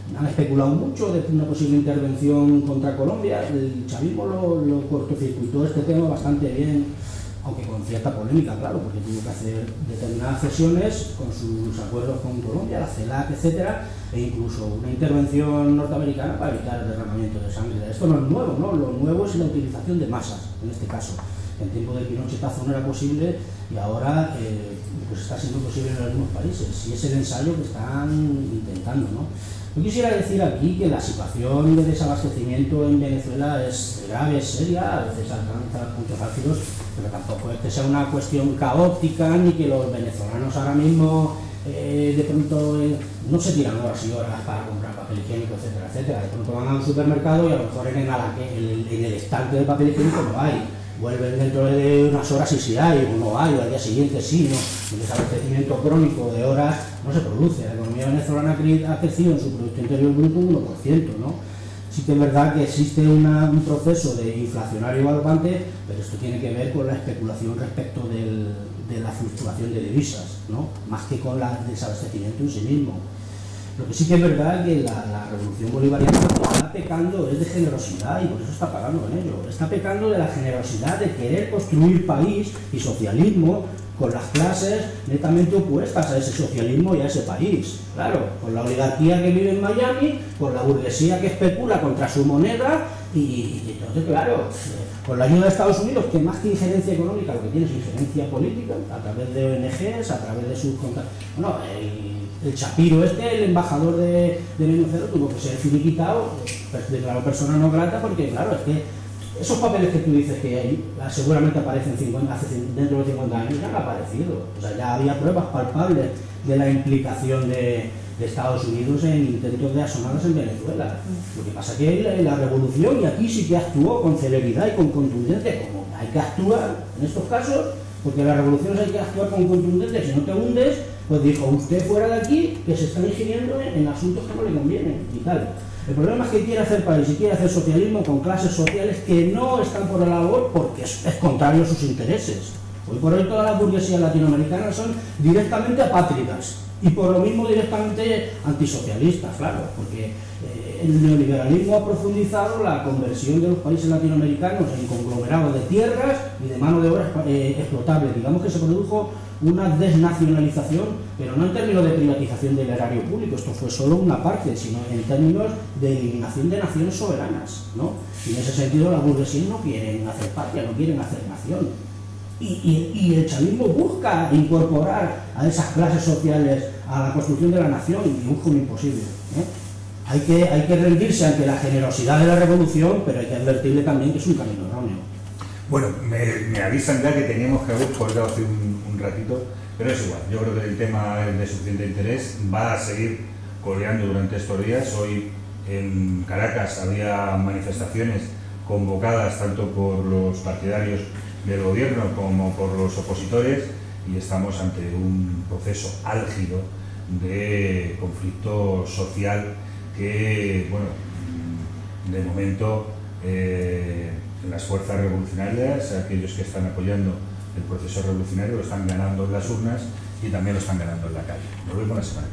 han especulado mucho de una posible intervención contra Colombia. El chavismo lo, lo cortocircuitó este tema bastante bien, aunque con cierta polémica, claro, porque tuvo que hacer determinadas cesiones con sus acuerdos con Colombia, la CELAC, etcétera, e incluso una intervención norteamericana para evitar el derramamiento de sangre. Esto no es nuevo, ¿no? Lo nuevo es la utilización de masas, en este caso. En tiempo del Pinochetazo no era posible y ahora eh, pues está siendo posible en algunos países, y es el ensayo que están intentando, ¿no? Yo quisiera decir aquí que la situación de desabastecimiento en Venezuela es grave, es seria, a veces alcanza puntos álgidos, pero tampoco es que sea una cuestión caótica ni que los venezolanos ahora mismo eh, de pronto eh, no se tiran horas y horas para comprar papel higiénico, etcétera, etcétera. De pronto van a un supermercado y a lo mejor en el, en el, en el estante de papel higiénico no hay. Vuelven dentro de unas horas y si hay, o no hay, o al día siguiente sí, ¿no? El desabastecimiento crónico de horas no se produce. La economía venezolana ha crecido en su Producto Interior Bruto un uno por ciento, ¿no? Sí que es verdad que existe una, un proceso de inflacionario galopante, pero esto tiene que ver con la especulación respecto del, de la fluctuación de divisas, ¿no? Más que con la, el desabastecimiento en sí mismo. Lo que sí que es verdad es que la, la revolución bolivariana está pecando es de generosidad y por eso está pagando en ello. Está pecando de la generosidad de querer construir país y socialismo con las clases netamente opuestas a ese socialismo y a ese país. Claro, con la oligarquía que vive en Miami, con la burguesía que especula contra su moneda y, y entonces, claro, con la ayuda de Estados Unidos, que más que injerencia económica lo que tiene es injerencia política, a través de O N Ges, a través de sus contactos. Bueno, el, el Chapiro este, el embajador de, de Venezuela, tuvo que ser finiquitado, pues, declarado persona no grata, porque claro, es que esos papeles que tú dices que hay, seguramente aparecen cincuenta, hace, dentro de cincuenta años, ya han aparecido. O sea, ya había pruebas palpables de la implicación de, de Estados Unidos en intentos de asomadas en Venezuela. Lo que pasa es que la, la revolución, y aquí sí que actuó con celeridad y con contundencia, como hay que actuar en estos casos, porque en las revoluciones hay que actuar con contundencia, si no te hundes, pues dijo, usted fuera de aquí, que se están ingiriendo en, en asuntos que no le convienen y tal. El problema es que quiere hacer país y quiere hacer socialismo con clases sociales que no están por la labor porque es, es contrario a sus intereses. Hoy por hoy todas las burguesías latinoamericanas son directamente apátridas y por lo mismo directamente antisocialistas, claro, porque eh, el neoliberalismo ha profundizado la conversión de los países latinoamericanos en conglomerados de tierras y de mano de obra eh, explotable. Digamos que se produjo una desnacionalización, pero no en términos de privatización del erario público, esto fue solo una parte, sino en términos de eliminación de naciones soberanas, ¿no? Y en ese sentido las burguesías no quieren hacer patria, no quieren hacer nación. Y, y, y el chavismo busca incorporar a esas clases sociales a la construcción de la nación y busca un imposible, ¿eh? Hay que, hay que rendirse ante la generosidad de la revolución, pero hay que advertirle también que es un camino erróneo. Bueno, me, me avisan ya que teníamos que haber colgado hace un, un ratito, pero es igual, yo creo que el tema es de suficiente interés, va a seguir coleando durante estos días. Hoy en Caracas había manifestaciones convocadas tanto por los partidarios del gobierno como por los opositores y estamos ante un proceso álgido de conflicto social que, bueno, de momento eh, las fuerzas revolucionarias, aquellos que están apoyando el proceso revolucionario, lo están ganando en las urnas y también lo están ganando en la calle. Nos vemos la semana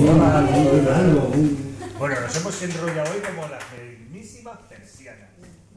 que viene. Bueno, nos hemos enrollado hoy como la mismísima persiana.